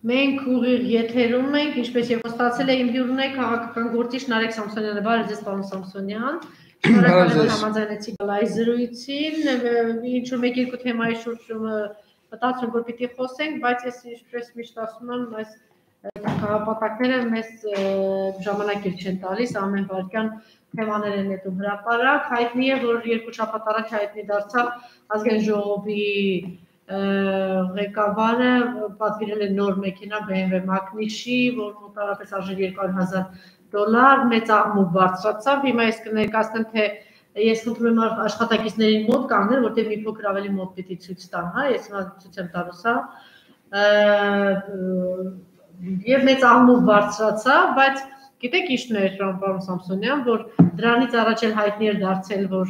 Մենք ուղիղ եթերում ենք, ինչպես եւ ստացել է իմ հյուրն է քաղաքական գործիչ Նարեկ Սամսոնյանը, բարև ձեզ պարոն Սամսոնյան։ Շնորհակալ եմ որ համաձայնեցիք լայվ զրույցին, ինչ-որ մեկ-երկու թեմայի շուրջ մտածում որ պիտի խոսենք, բայց ես ինչպես միշտ ասում եմ, այս քաղաքապետները մեզ ժամանակ չեն տալիս, ամեն վարքյան թեմաներ են նետում հրապարակ, հայտնի է որ երկու շաբաթ առաջ հայտնի դարձավ ազգային ժողովի ղեկավարը պատվիրել է նոր մեքենա BMW Magnich-ի, որ մոտավորապես արժեր $200,000, մեծ աղմուկ բարձրացավ, հիմա ես կներկայացնեմ, թե ես խնդրում եմ աշխատակիցներին մոտ կանգնել, որտեղ մի փոքր ավելի մոտ պիտի ցույց տամ, հա, ես հիմա ցույց եմ տալուս, հա, եւ մեծ աղմուկ բարձրացավ, բայց գիտեք ինչն է պարոն Սամսոնյան, որ դրանից առաջ էլ հայտնի էր դարձել, որ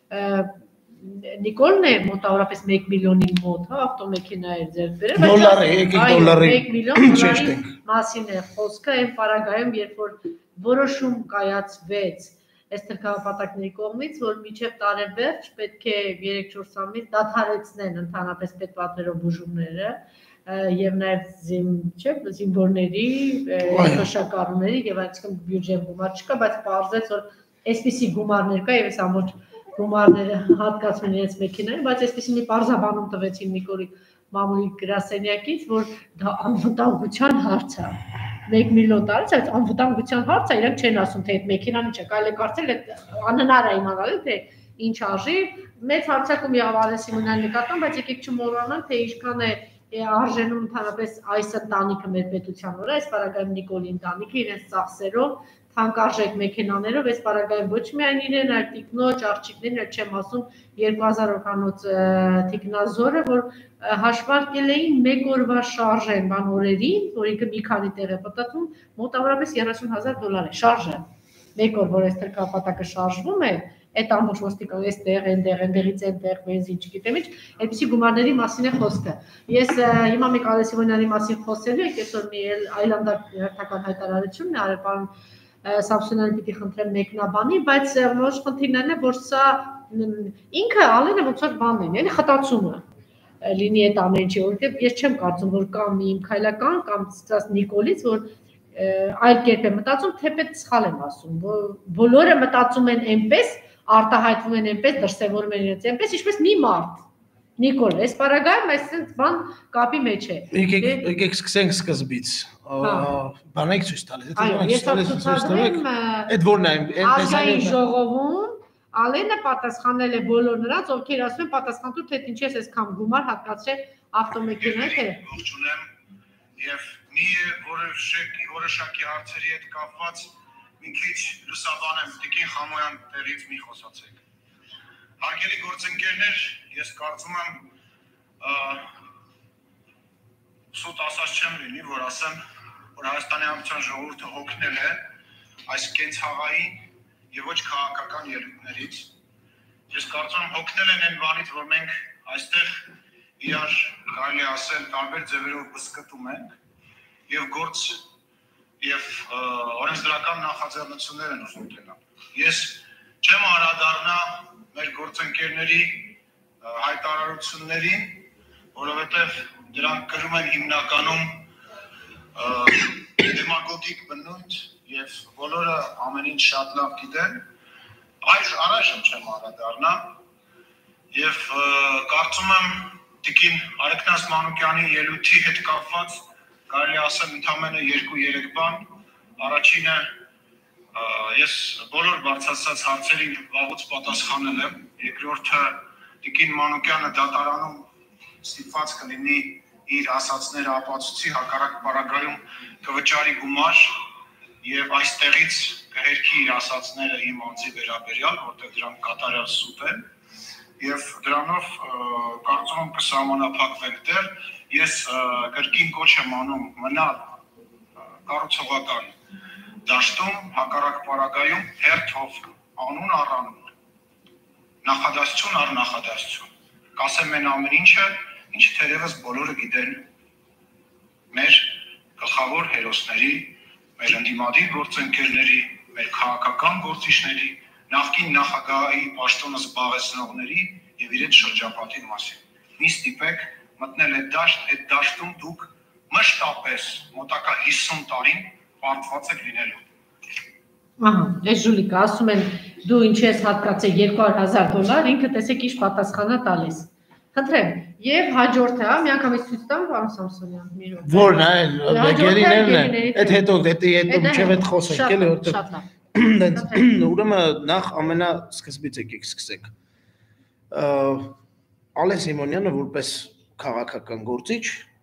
Նիկոլն է մոտավորապես 1 միլիոնի մոտ, հա, ավտոմեքենա էր ձեռք բերել, $1 միլիոն մասին է խոսքը, այն պարագայում, երբ որ որոշում կայացվեց այստեղ քաղաքապետարանի կողմից, որ մինչև տարեվերջ պետք է 3-4 ամիս դադարեցնեն ընդհանրապես պետպատվերով բուժումները եւ նաեւ զինվորների, թոշակառուների եւ այսինքն բյուջեն գումար չկա, բայց պարզեց որ այսպիսի գումարներ կա եւ այս ամոթ գումարները հատկացվում իրենց մեքենային, բայց այսպիսի մի պարզաբանում տվեցին Նիկոլի մամուլի գրասենյակից, որ դա անվտանգության հարց է։ 1 միլիոն տարից այդ անվտանգության հարց է, իրենք չեն ասում, թե այդ մեքենան ինչ է, կարելի է կարծել, անհնար է իմանալ, թե ինչ արժի, մեծ հարցակում եղավ Արեն Սիմոնյանի նկատմամբ, բայց եկեք չմոռանանք, թե ինչքան է արժենում ընդհանրապես այս ընտանիքը մեր պետության վրա, այս պարագայում Նիկոլի ընտանիքը իրենց ծախսերով թանկարժեք մեքենաներով, այս պարագայում ոչ միայն իրեն, այլ տիկնոջ, աղջիկներին, էլ չեմ ասում 2000 օրկանոց տիկնազորը, որ հաշվարկել էին մեկ օրվա շարժեն բան օրերին, որ ինքը մի քանի տեղ է պատտվում, մոտավորապես $30,000 է շարժը։ Մեկ օր, որ այստեղ կապատակը շարժվում է, այդ ամբողջ ոստիկան այստեղ, այնտեղից այնտեղ, բենզին չգիտեմ ինչ, այդպիսի գումարների մասին է խոսքը։ Ես հիմա մեկ Արեն Սիմոնյանի մասին խոսելու եք, այսօր մի այլանդակ հերթական հայտարարություն է արել պարոն Սամսոնյանը պիտի խնդրեմ մեկնաբանի, բայց ոչ խնդիրներն է, որ սա ինքը Ալենը ոնց որ բանն է, էլի խտացումը լինի այդ ամեն ինչի, որովհետև ես չեմ կարծում, որ կա մի իմ քայլական կամ ցած Նիկոլից, որ այլ կերպ է մտածում, թեպետ սխալ եմ ասում, բոլորը մտածում են այնպես, արտահայտվում են այնպես, դրսևորում են իրենց այնպես, ինչպես մի մարդ։ Նիկոլ, այս պարագայում այսպես բան կապի մեջ է։ Եկեք սկսենք սկզբից։ Բանեք ցույց տալիս, այդ որն է, ազգային ժողովում Ալենը պատասխանել է բոլոր նրանց, ովքեր ասում են պատասխանատու, թե ինչ ես այսքան գումար հատկացրել ավտոմեքենայի, թե ողջունեմ եւ մի որոշակի հարցերի հետ կապված մի քիչ լուսաբանեմ Տիկին Խամոյան տեղից մի խոսացեք։ Հարգելի գործընկերներ, ես կարծում եմ սուտ ասած չեմ լինի, որ ասեմ, որ Հայաստանի Հանրապետության ժողովուրդը հոգնել է այս կենցաղային եւ ոչ քաղաքական ելույթներից։ Ես կարծում եմ հոգնել են այն բանից, որ մենք այստեղ իրար կարելի ասել տարբեր ձևերով բսկտում ենք եւ գործ եւ օրենսդրական նախաձեռնություններ են ուզում տենալ։ Ես չեմ անդրադառնա մեր գործընկերների հայտարարություններին, որովհետեւ դրանք կրում են հիմնականում դեմագոգիկ բնույթ եւ բոլորը ամեն ինչ շատ լավ գիտեն, առայժմ չեմ անդրադառնա եւ կարծում եմ Տիկին Արեգնաս Մանուկյանի ելույթի հետ կապված կարելի ասել ընդամենը 2-3 բան, առաջինը ես բոլոր բարձրացած հարցերին վաղուց պատասխանել եմ, երկրորդը Տիկին Մանուկյանը դատարանում ստիպված կլինի իր ասացները ապացուցի, հակառակ պարագայում կվճարի գումար եւ այստեղից կհերքի իր ասացները իմ անձի վերաբերյալ, որտեղ դրանք կատարյալ սուտ են եւ դրանով կարծում եմ կսահմանափակվենք դեռ ես կրկին կոչ եմ անում մնալ կառուցողական դաշտում, հակառակ պարագայում հերթով անուն առ անուն նախադասություն առ նախադասություն կասեմ այն ամեն ինչը, ինչը թերևս բոլորը գիտեն մեր գլխավոր հերոսների, մեր ընդդիմադիր գործընկերների, մեր քաղաքական գործիչների, նախկին նախագահի պաշտոնը զբաղեցնողների եւ իրենց շրջապատի մասին։ Մի ստիպեք մտնել այդ դաշտ, այդ դաշտում դուք մշտապես մոտակա 50 տարին պարտված եք լինելու։ Ահա, այս Ժուլիկը ասում են դու ինչ ես հատկացել $200,000, ինքը տեսեք ինչ պատասխանա տալիս։ Խնդրեմ, եւ հաջորդը, մի անգամից ցույց տամ, պարոն Սամսոնյան, մի րոպե։ Որն է, գերիներն է։ Այդ հետո մինչև այդ խոսենք, էլի, որտեղ ուրեմն նախ ամենասկզբից եկեք սկսենք։ Ալեն Սիմոնյանը որպես քաղաքական գործիչ,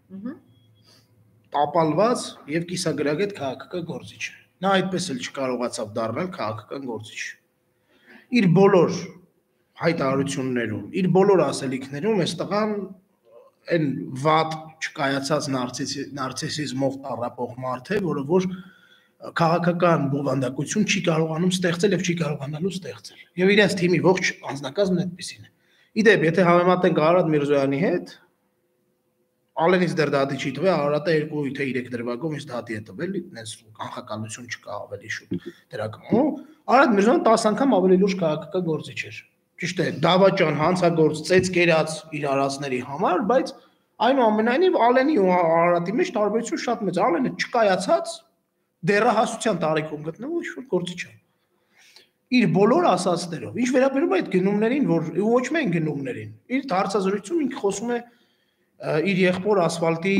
տապալված եւ կիսագրագետ քաղաքական գործիչ է։ Նա այդպես էլ չկարողացավ դառնալ քաղաքական գործիչ։ Իր բոլոր հայտարարություններում, իր բոլոր ասելիքներում այս տղան այն վատ չկայացած նարցիսիզմով տառապող մարդ է, որը որ քաղաքական բովանդակություն չի կարողանում ստեղծել եւ չի կարողանալու ստեղծել։ Եվ իրենց թիմի ողջ անձնակազմն այդպեսին է։ Իդեպ, եթե հավեմատենք Արարատ Միրզոյանի հետ, Ալենից դեռ դատի չի տվել, Արարատը 2 թե 3 դրվագով ինձ դատի է տվել, այնպես կանխականություն չկա ավելի շուտ դրական։ Արարատ Միրզոյանը 10 անգամ ավելի լուրջ քաղաքական գործիչ էր։ Ճիշտ է, դավաճան, հանցագործ, ծեծ կերած իր արածների համար, բայց այնուամենայնիվ Ալենի ու Արարատի մեջ տարբերություն շատ մեծ է։ Ալենը չկայացած դեռահասության տարիքում գտնվող ինչ-որ գործիչ է։ Իր բոլոր ասածներով, ինչ վերաբերում է այդ գնումներին, որ ոչ միայն գնումներին, իր հարցազրույցում ինքը խոսում է իր եղբոր ասֆալտի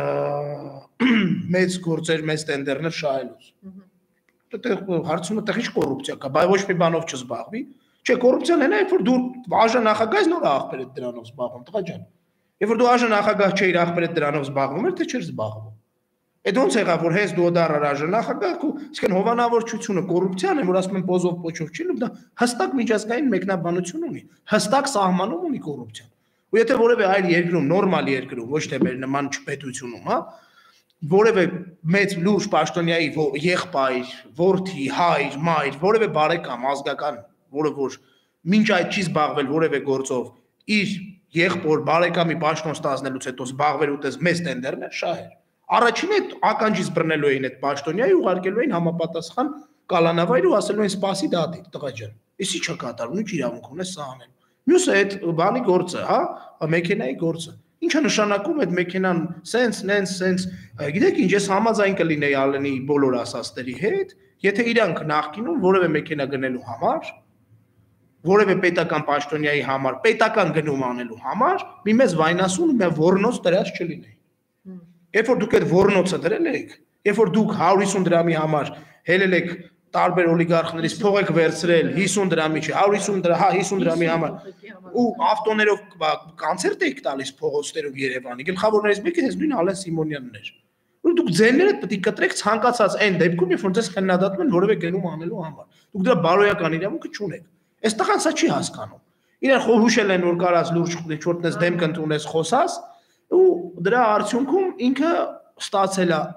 մեծ գործեր, մեծ տենդերներ շահելուց։ Հարցումը տեղ ինչ կոռուպցիա կա, բայց ոչ մի բանով չզբաղվի։ Չէ, կոռուպցիան այն է, որ դու ԱԺ նախագահ նոր աղբեր է դրանով զբաղվում, տղա ջան։ Երբ որ դու ԱԺ նախագահ չէիր, աղբեր է դրանով զբաղվում էր, թե չէր զբաղվում։ Այդ ոնց եղավ, որ հենց դու դառար ԱԺ նախագահ, իսկեն հովանավորչությունը կոռուպցիան է, որ ասում են պոզով պոչով չի, դա հստակ միջազգային մեկնաբանություն ունի, հստակ սահմանում ունի կոռուպցիան։ Ու եթե որևէ այլ երկրում, նորմալ երկրում, ոչ թե մեր նման չպետությունում, հա, որևէ մեծ լուրջ պաշտոնյայի եղբայր, որդի, հայր, մայր, որևէ բարեկամ ազգական, որը որ մինչ այդ չի զբաղվել որևէ գործով, իր եղբոր բարեկամի պաշտոն ստանալուց հետո զբաղվել ուտես մեծ տենդերներ շահեր։ Առաջինը այդ ականջից բռնելու էին այդ պաշտոնյայի, ուղարկելու էին համապատասխան կալանավայր ու ասելու են սպասի դատի, տղա ջան։ Իսկ ի՞նչ կատարում, ինչ իրավունք ունես սա անել։ Մյուսը այդ բանի գործը, հա, մեքենայի գործը։ Ինչա նշանակում այդ մեքենան սենց, գիտեք ինչ, ես համաձայն կլինեի Ալենի բոլոր ասածների հետ, եթե իրանք նախկինում որևէ մեքենա գնելու համար, որևէ պետական պաշտոնյայի համար, պետական գնում անելու համար, մի մեծ վայնասուն, մի ոռնոց դրած չլինեի։ Երբ որ դուք այդ ոռնոցը դրել եք, երբ որ դուք 150 դրամի համար հելել եք տարբեր օլիգարխներից փող եք վերցրել 50 դրամի չի, 150 դրամի համար ու ավտոներով կոնցերտ եք տալիս փողոցներում Երևանի, գլխավորներից մեկը հենց նույն Ալեն Սիմոնյանն էր։ Ու դուք ձերները պետք է կտրեք ցանկացած այն դեպքում, երբ որ ձեզ քննադատում են որևէ գնում անելու համար։ Դուք դրա բարոյական իրավունքը չունեք։ Այս տղան սա չի հասկանում։ Իրար հուշել են որ կարած լուրջ չորտնես դեմք ընդունես խոսաս ու դրա արդյունքում ինքը ստացել է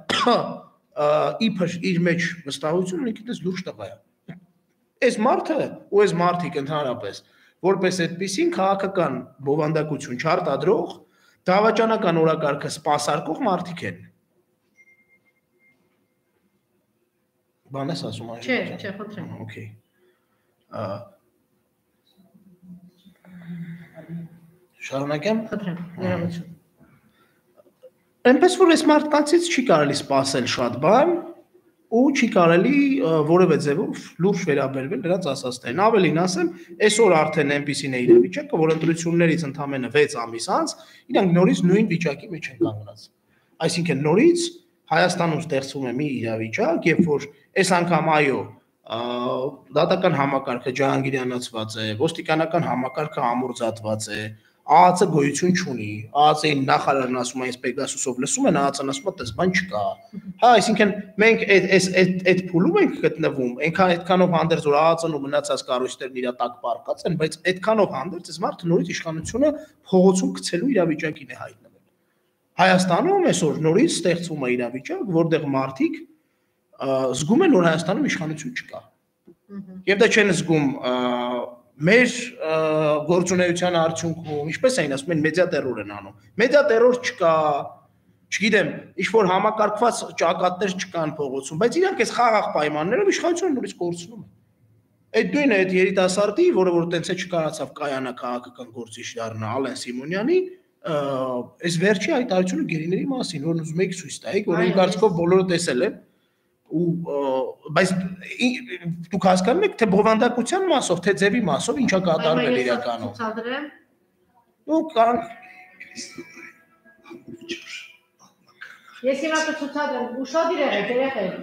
իբր իր մեջ վստահություն ինքը դες լուրջ տղա է։ Այս մարդը ու այս մարդիկ ընդհանրապես որպես այդպեսին քաղաքական բովանդակություն չարտադրող, դավաճանական օրակարգը սպասարկող մարդիկ են։ Բան ես ասում այն։ Չէ, խնդրեմ։ Okay։ Շարունակեմ։ Խնդրեմ, ներողություն։ Այնպես որ այս մարդկանցից չի կարելի սպասել շատ բան ու չի կարելի որևէ ձևով լուրջ վերաբերվել դրանց ասածներին։ Ավելին ասեմ, այսօր արդեն այնպեսին է իրավիճակը, որ ընտրություններից ընդամենը 6 ամիս անց իրանք նորից նույն վիճակի մեջ են կանգնած։ Այսինքն նորից Հայաստանում ստեղծվում է մի իրավիճակ, երբ որ այս անգամ այո, դատական համակարգը ջահանգիրյանացված է, ոստիկանական համակարգը ամորձատված է, ԱԱՑ-ը գոյություն չունի, ԱԱՑ-ին նախարարն ասում է, այս Պեգասուսով լսում են, ԱԱՑ-ն ասում է, դες բան չկա։ Հա, այսինքն մենք այդ փուլում ենք գտնվում, այդքանով հանդերձ որ ԱԱՑ-ն ու մնացած կառույցներն իր տակ պարկած են, բայց այդքանով հանդերձ այս մարդը նորից իշխանությունը փողոցում գցելու իրավիճակին է հայտնվել։ Հայաստանում այսօր նորից ստեղծվում է իրավիճակ, որտեղ մարդիկ զգում են, որ Հայաստանում իշխանություն չկա։ Եվ դա չեն զգում մեր գործունեության արդյունքում, ինչպես էին ասում, մեդիա տերոր են անում։ Մեդիա տերոր չկա, չգիտեմ, ինչ որ համակարգված ճակատներ չկան փողոցում, բայց իրանք այս խաղաղ պայմաններով իշխանությունը նորից կորցնում են։ Այդ նույնը այդ երիտասարդի, որը որ տենց է չկարացավ կայանա քաղաքական գործիչ դառնա Ալեն Սիմոնյանի, այս վերջի հայտարարությունը գերիների մասին, որ ուզում եք ցույց տայիք, որ իմ կարծիքով բոլորը տեսել են ու բայց դուք հասկանում եք թե բովանդակության մասով, թե ձևի մասով ինչա կատարվել իրականում։ Ու կան Ես հիմա կցուցադրեմ, ուշադիր եղեք, երեխեք։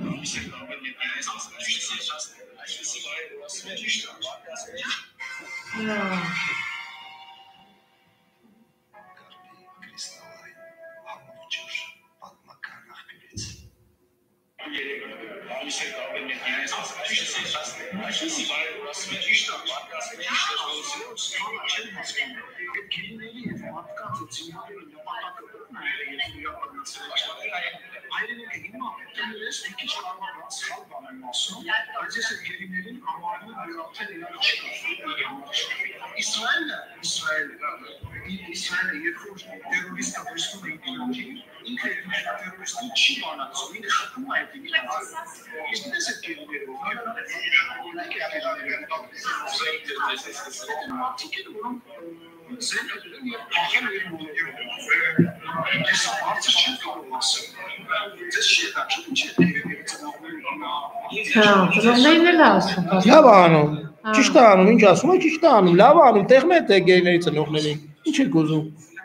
Լավ անում, ճիշտ անում, ինչ ասում է, ճիշտ անում, լավ անում, տեղն է թե գերիների ծնողներին, ինչ եք ուզում։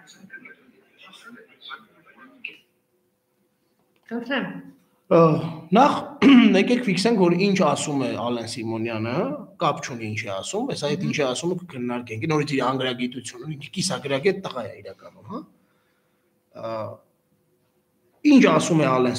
Նախ եկեք ֆիքսենք, որ ինչ ասում է Ալեն Սիմոնյանը, կապ չունի ինչ է ասում, բայց այդ ինչ է ասում կքննարկենք, նորից իր անգրագիտությունը, կիսագրագետ տղա է իրականում, հա։ Ինչ ասում է Ալեն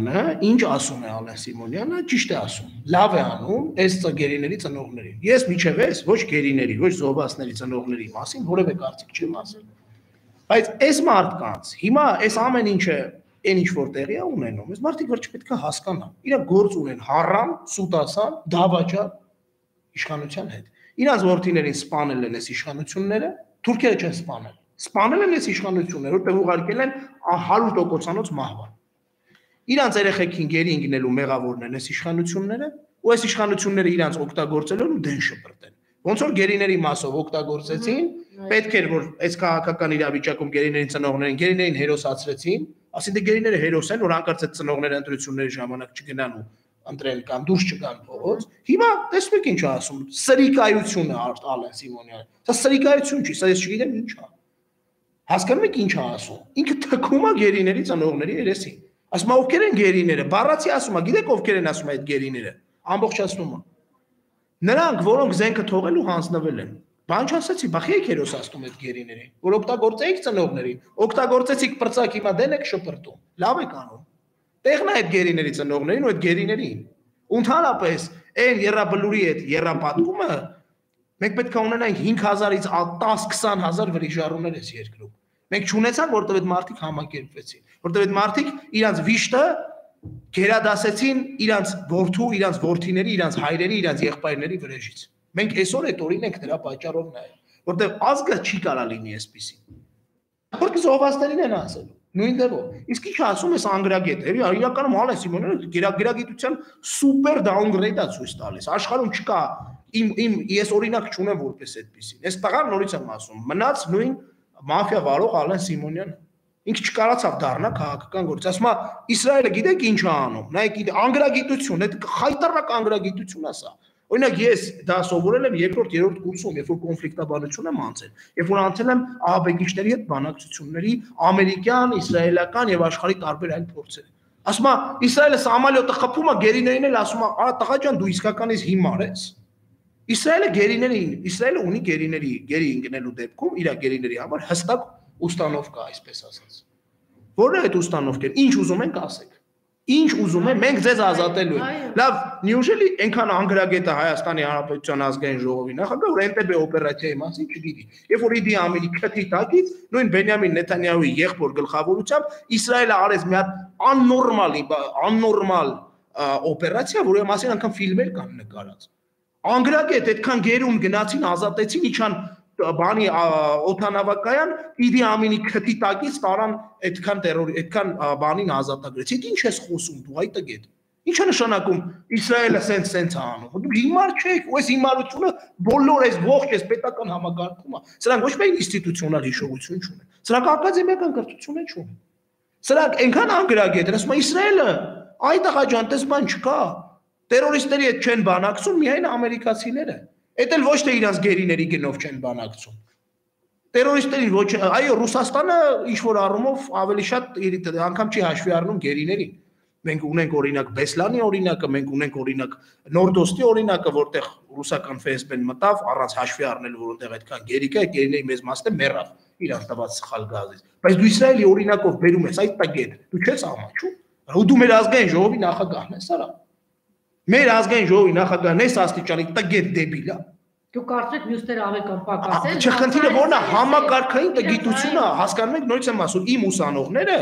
Սիմոնյանը, ճիշտ է ասում, լավ է անում այս գերիների ծնողներին։ Ես միջև ես ոչ գերիների, ոչ զոհվածների ծնողների մասին որևէ կարծիք չեմ ասել։ Բայց այս մարդկանց հիմա այս ամեն ինչը այն ինչ որ տեղի է ունենում, այս մարդիկ որ չպետք է հասկանան։ Իրանք գործ ունեն հառամ, սուտասան, դավաճան իշխանության հետ։ Իրանց որդիներին սպանել են այս իշխանությունները, թուրքերը չեն սպանել։ Սպանել են այս իշխանությունները, որտեղ ուղարկել են 100%-անոց մահվան։ Իրանց երեխեքին գերի ընկնելու մեղավորն են այս իշխանությունները, ու այս իշխանությունները իրանց օգտագործել են ու դեն շպրտեն։ Ոնց որ գերիների մասով օգտագործեցին, պետք էր որ այս քաղաքական իրավիճակում գերիներին ծնողներին, գերիներին հերոսացրեցին, ասին դե գերիները հերոս են, որ հանկարծ այդ ծնողները ընտրությունների ժամանակ չգնան ու ընտրեն կամ դուրս չգան փողոց։ Հիմա տեսնում եք ինչ է ասում, սրիկայություն է Ալեն Սիմոնյանը։ Սա սրիկայություն չի, սա ես չգիտեմ ինչ է։ Հասկանում եք ինչ է ասում։ Ինքը թքում է գերիների ծնողների երեսին։ Ասում է ովքեր են գերիները, բառացի ասում է, գիտեք ովքեր են ասում այդ գերիները։ Ամբողջացնում է։ Նրանք, որոնք զենքը թողել ու հանձնվել են։ Բան չասեցի, բախի եք հերոսացնում այդ գերիներին, որ օգտագործեիք ծնողներին, օգտագործեցիք պրծակ հիմա դեն եք շպրտում։ Լավ եք անում։ Տեղն է այդ գերիների ծնողներին ու այդ գերիներին։ Ընդհանրապես այն երրաբլուրի այդ երրապատկումը մենք պետք է ունենանք 5000-ից 10-20 000 վրիժառուներ այս երկրում։ Մենք չունեցանք, որտեղ այդ մարդիկ համակերպվեցին, որտեղ այդ մարդիկ իրանց վիշտը գերադասեցին իրանց որդու, իրանց որդիների, իրանց հայրերի, իրանց եղբայրների վրեժից։ Մենք այսօր այդ օրին ենք դրա պատճառով նայել, որտեղ ազգը չի կարա լինի այսպեսին։ Որտեղ զոհվածներին են ասելու, նույն դեպքում։ Իսկ ինչ ասում ես անգրագետ, իրականում Ալեն Սիմոնյանը գերագիտության սուպեր դաունգրեյդ է ցույց տալիս։ Աշխարհում չկա ես օրինակ չունեմ որպես այդպեսին։ Այս տղան նորից եմ ասում, մնաց նույն մաֆիա վարող Ալեն Սիմոնյանը։ Ինքը չկարացավ դառնա քաղաքական գործ։ Ասում է Իսրայելը գիտեք ինչ է անում։ Նայեք անգրագիտություն, այդ խայտարակ անգրագիտություն է սա։ Օրինակ ես դա սովորել եմ երկրորդ, երրորդ կուրսում, երբ որ կոնֆլիկտաբանություն եմ անցել, երբ որ անցել եմ ահաբեկիչների հետ բանակցությունների, ամերիկյան, իսրայելական եւ աշխարհի տարբեր այլ փորձեր։ Ասում է Իսրայելը սամալյոտը խփում է գերիներին էլ ասում է, «Արա տղա ջան, դու իսկականից հիմար ես»։ Իսրայելը ունի գերիների, գերի ընկնելու դեպքում իր գերիների համար հստակ ուստանովկա, այսպես ասած։ Որն է այդ ուստանովկան։ Ինչ ուզում ենք ասեք։ Ինչ ուզում են, մենք ձեզ ազատելու ենք։ Լավ, նյութելի այնքան անգրագետը Հայաստանի Հանրապետության ազգային ժողովի նախագահ, որ NTB օպերացիայի մասին չգիտի։ Երբ որ Իդի Ամինի քթի տակից նույն Բենյամին Նեթանյահուի եղբոր գլխավորությամբ Իսրայելը արեց մի հատ աննորմալ օպերացիա, որի մասին անգամ ֆիլմեր կան նկարած։ Անգրագետ այդքան գերուն գնացին, ազատեցին, իջան բանի օթանավակայան Իդի Ամինի քթի տակից տարան այդքան բանին ազատագրեցին։ Ինչ ես խոսում դու այ տգետ։ Ինչ է նշանակում Իսրայելը սենց անում։ Դուք հիմար չեք, ու այս հիմարությունը բոլոր այս ողջ այս պետական համագարկումը, սրանք ոչ միայն ինստիտուցիոնալ հիշողություն չունեն, սրանք ակադեմիական կրթություն չունեն։ Սրանք այնքան անգրագետ են, ասում են Իսրայելը, այդ աղաջան, տես բան չկա։ Տերորիստների հետ չեն բանակցում միայն ամերիկացիները։ Էդ էլ ոչ թե իրանց գերիների գնով չեն բանակցում։ Տերորիստերին ոչ, այո, Ռուսաստանը ինչ որ առումով ավելի շատ անգամ չի հաշվի առնում գերիներին։ Մենք ունենք օրինակ Բեսլանի օրինակը, մենք ունենք օրինակ Նորդոստի օրինակը, որտեղ ռուսական ФՍԲ-ն մտավ առանց հաշվի առնելու, որ այնտեղ այդքան գերի կա, գերիների մեծ մասը մեռավ իրանց տված սխալ գազից։ Բայց դու Իսրայելի օրինակով բերում ես այդ տագետ, դու չես ամաչում։ Ու դու մեր ազգային ժողովի նախագահն ես, արա։ Մեր ազգային ժողովի նախագահն ես աստիճանի տագետ դեբիլ է։ Դու կարծում ես մյուսները ավելի կամ պակաս են։ Չխնդիրը որն է համակարգային տգիտությունը, հասկանում եք, նորից եմ ասում, իմ ուսանողները,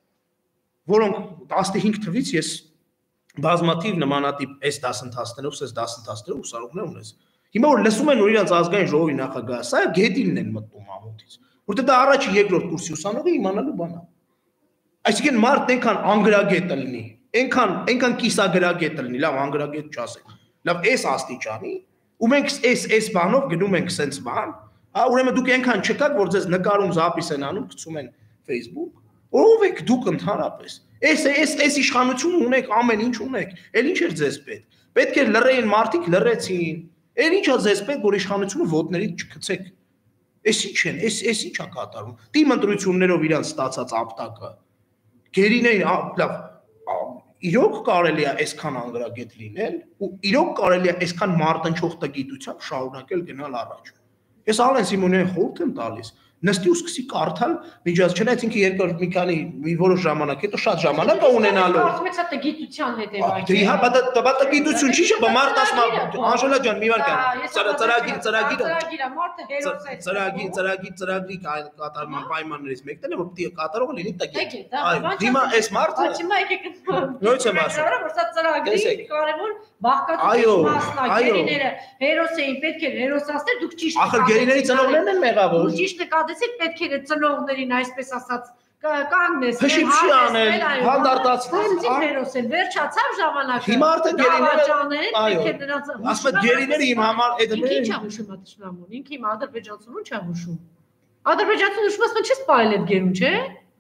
որոնք 15 թվից ես բազմաթիվ նմանատիպ այս դասընթացներով, այս դասընթացներով ուսանողներ ունես։ Հիմա որ լսում են, որ իրանց ազգային ժողովի նախագահը, սա գետինն են մտնում ամոթից, որտեղ դա առաջի երկրորդ կուրսի ուսանողը իմանալու բան է։ Այսինքն մարդն այնքան անգրագետ լինի, այնքան կիսագրագետ լինի, լավ անգրագետ չասենք, լավ այս աստիճանի, ու մենք այս բանով գնում ենք սենց բան, ուրեմն դուք այնքան չկաք, որ ձեզ նկարում զապիս են անում, գցում են Facebook, ով եք դուք ընդհանրապես։ Այս իշխանություն ունեք, ամեն ինչ ունեք, էլ ինչ էր ձեզ պետք։ Պետք էր լռեին մարդիկ, լռեցին։ Էլ ինչ է ձեզ պետք, որ իշխանությունը ոտներից չգցեք։ Էս ինչ են, էս ինչ է կատարում։ Թիմ ընտրություններով իրանց ստացած ապտակը։ Գերիներին, լավ, իրոք կարելի է այսքան անգրագետ լինել ու իրոք կարելի է այսքան մարտնչող տգիտությամբ շարունակել գնալ առաջ։ Ես Ալեն Սիմոնյանին խորհուրդ եմ տալիս, նստի ու սկսի կարդալ միջազգային, չնայած ինքը երկար մի որոշ ժամանակ հետո շատ ժամանակ է ունենալու։ Կարծում եք սա տգիտության հետևանք է։ Դե հա, դա տգիտություն չի, չէ՞, մարդ ասում է, Անժելա ջան, մի ծրագրի կատարման պայմաններից մեկն է, որ պիտի կատարողը լինի տգիտ։ Այո, հիմա այս մարդը Հիմա եկեք նույնց եմ ասում, որ սա ծրագրի կարևոր բաղկացուցիչ մասն է։ Գերիները հերոս էին, պետք էր հերոսացնել, դուք ճիշտ ախր գերիների ծնողներն են մեղավոր։ Ճիշտ նկատեցիք, պետք էր ծնողներին այսպես ասած կանգնես, հաշիվի անել, հանդարտացնել, հերոսել, վերջացավ ժամանակը։ Հիմա արդեն գերիները, պետք է նրանց ասում են գերիները իմ համար այդ ինչ է հուշում ատշնամուն, ինքը իմ ադրբեջանցուն ինչ է հուշում։ Ադրբեջանցուն հուշում ասում չես պարել այդ գերուն, չէ։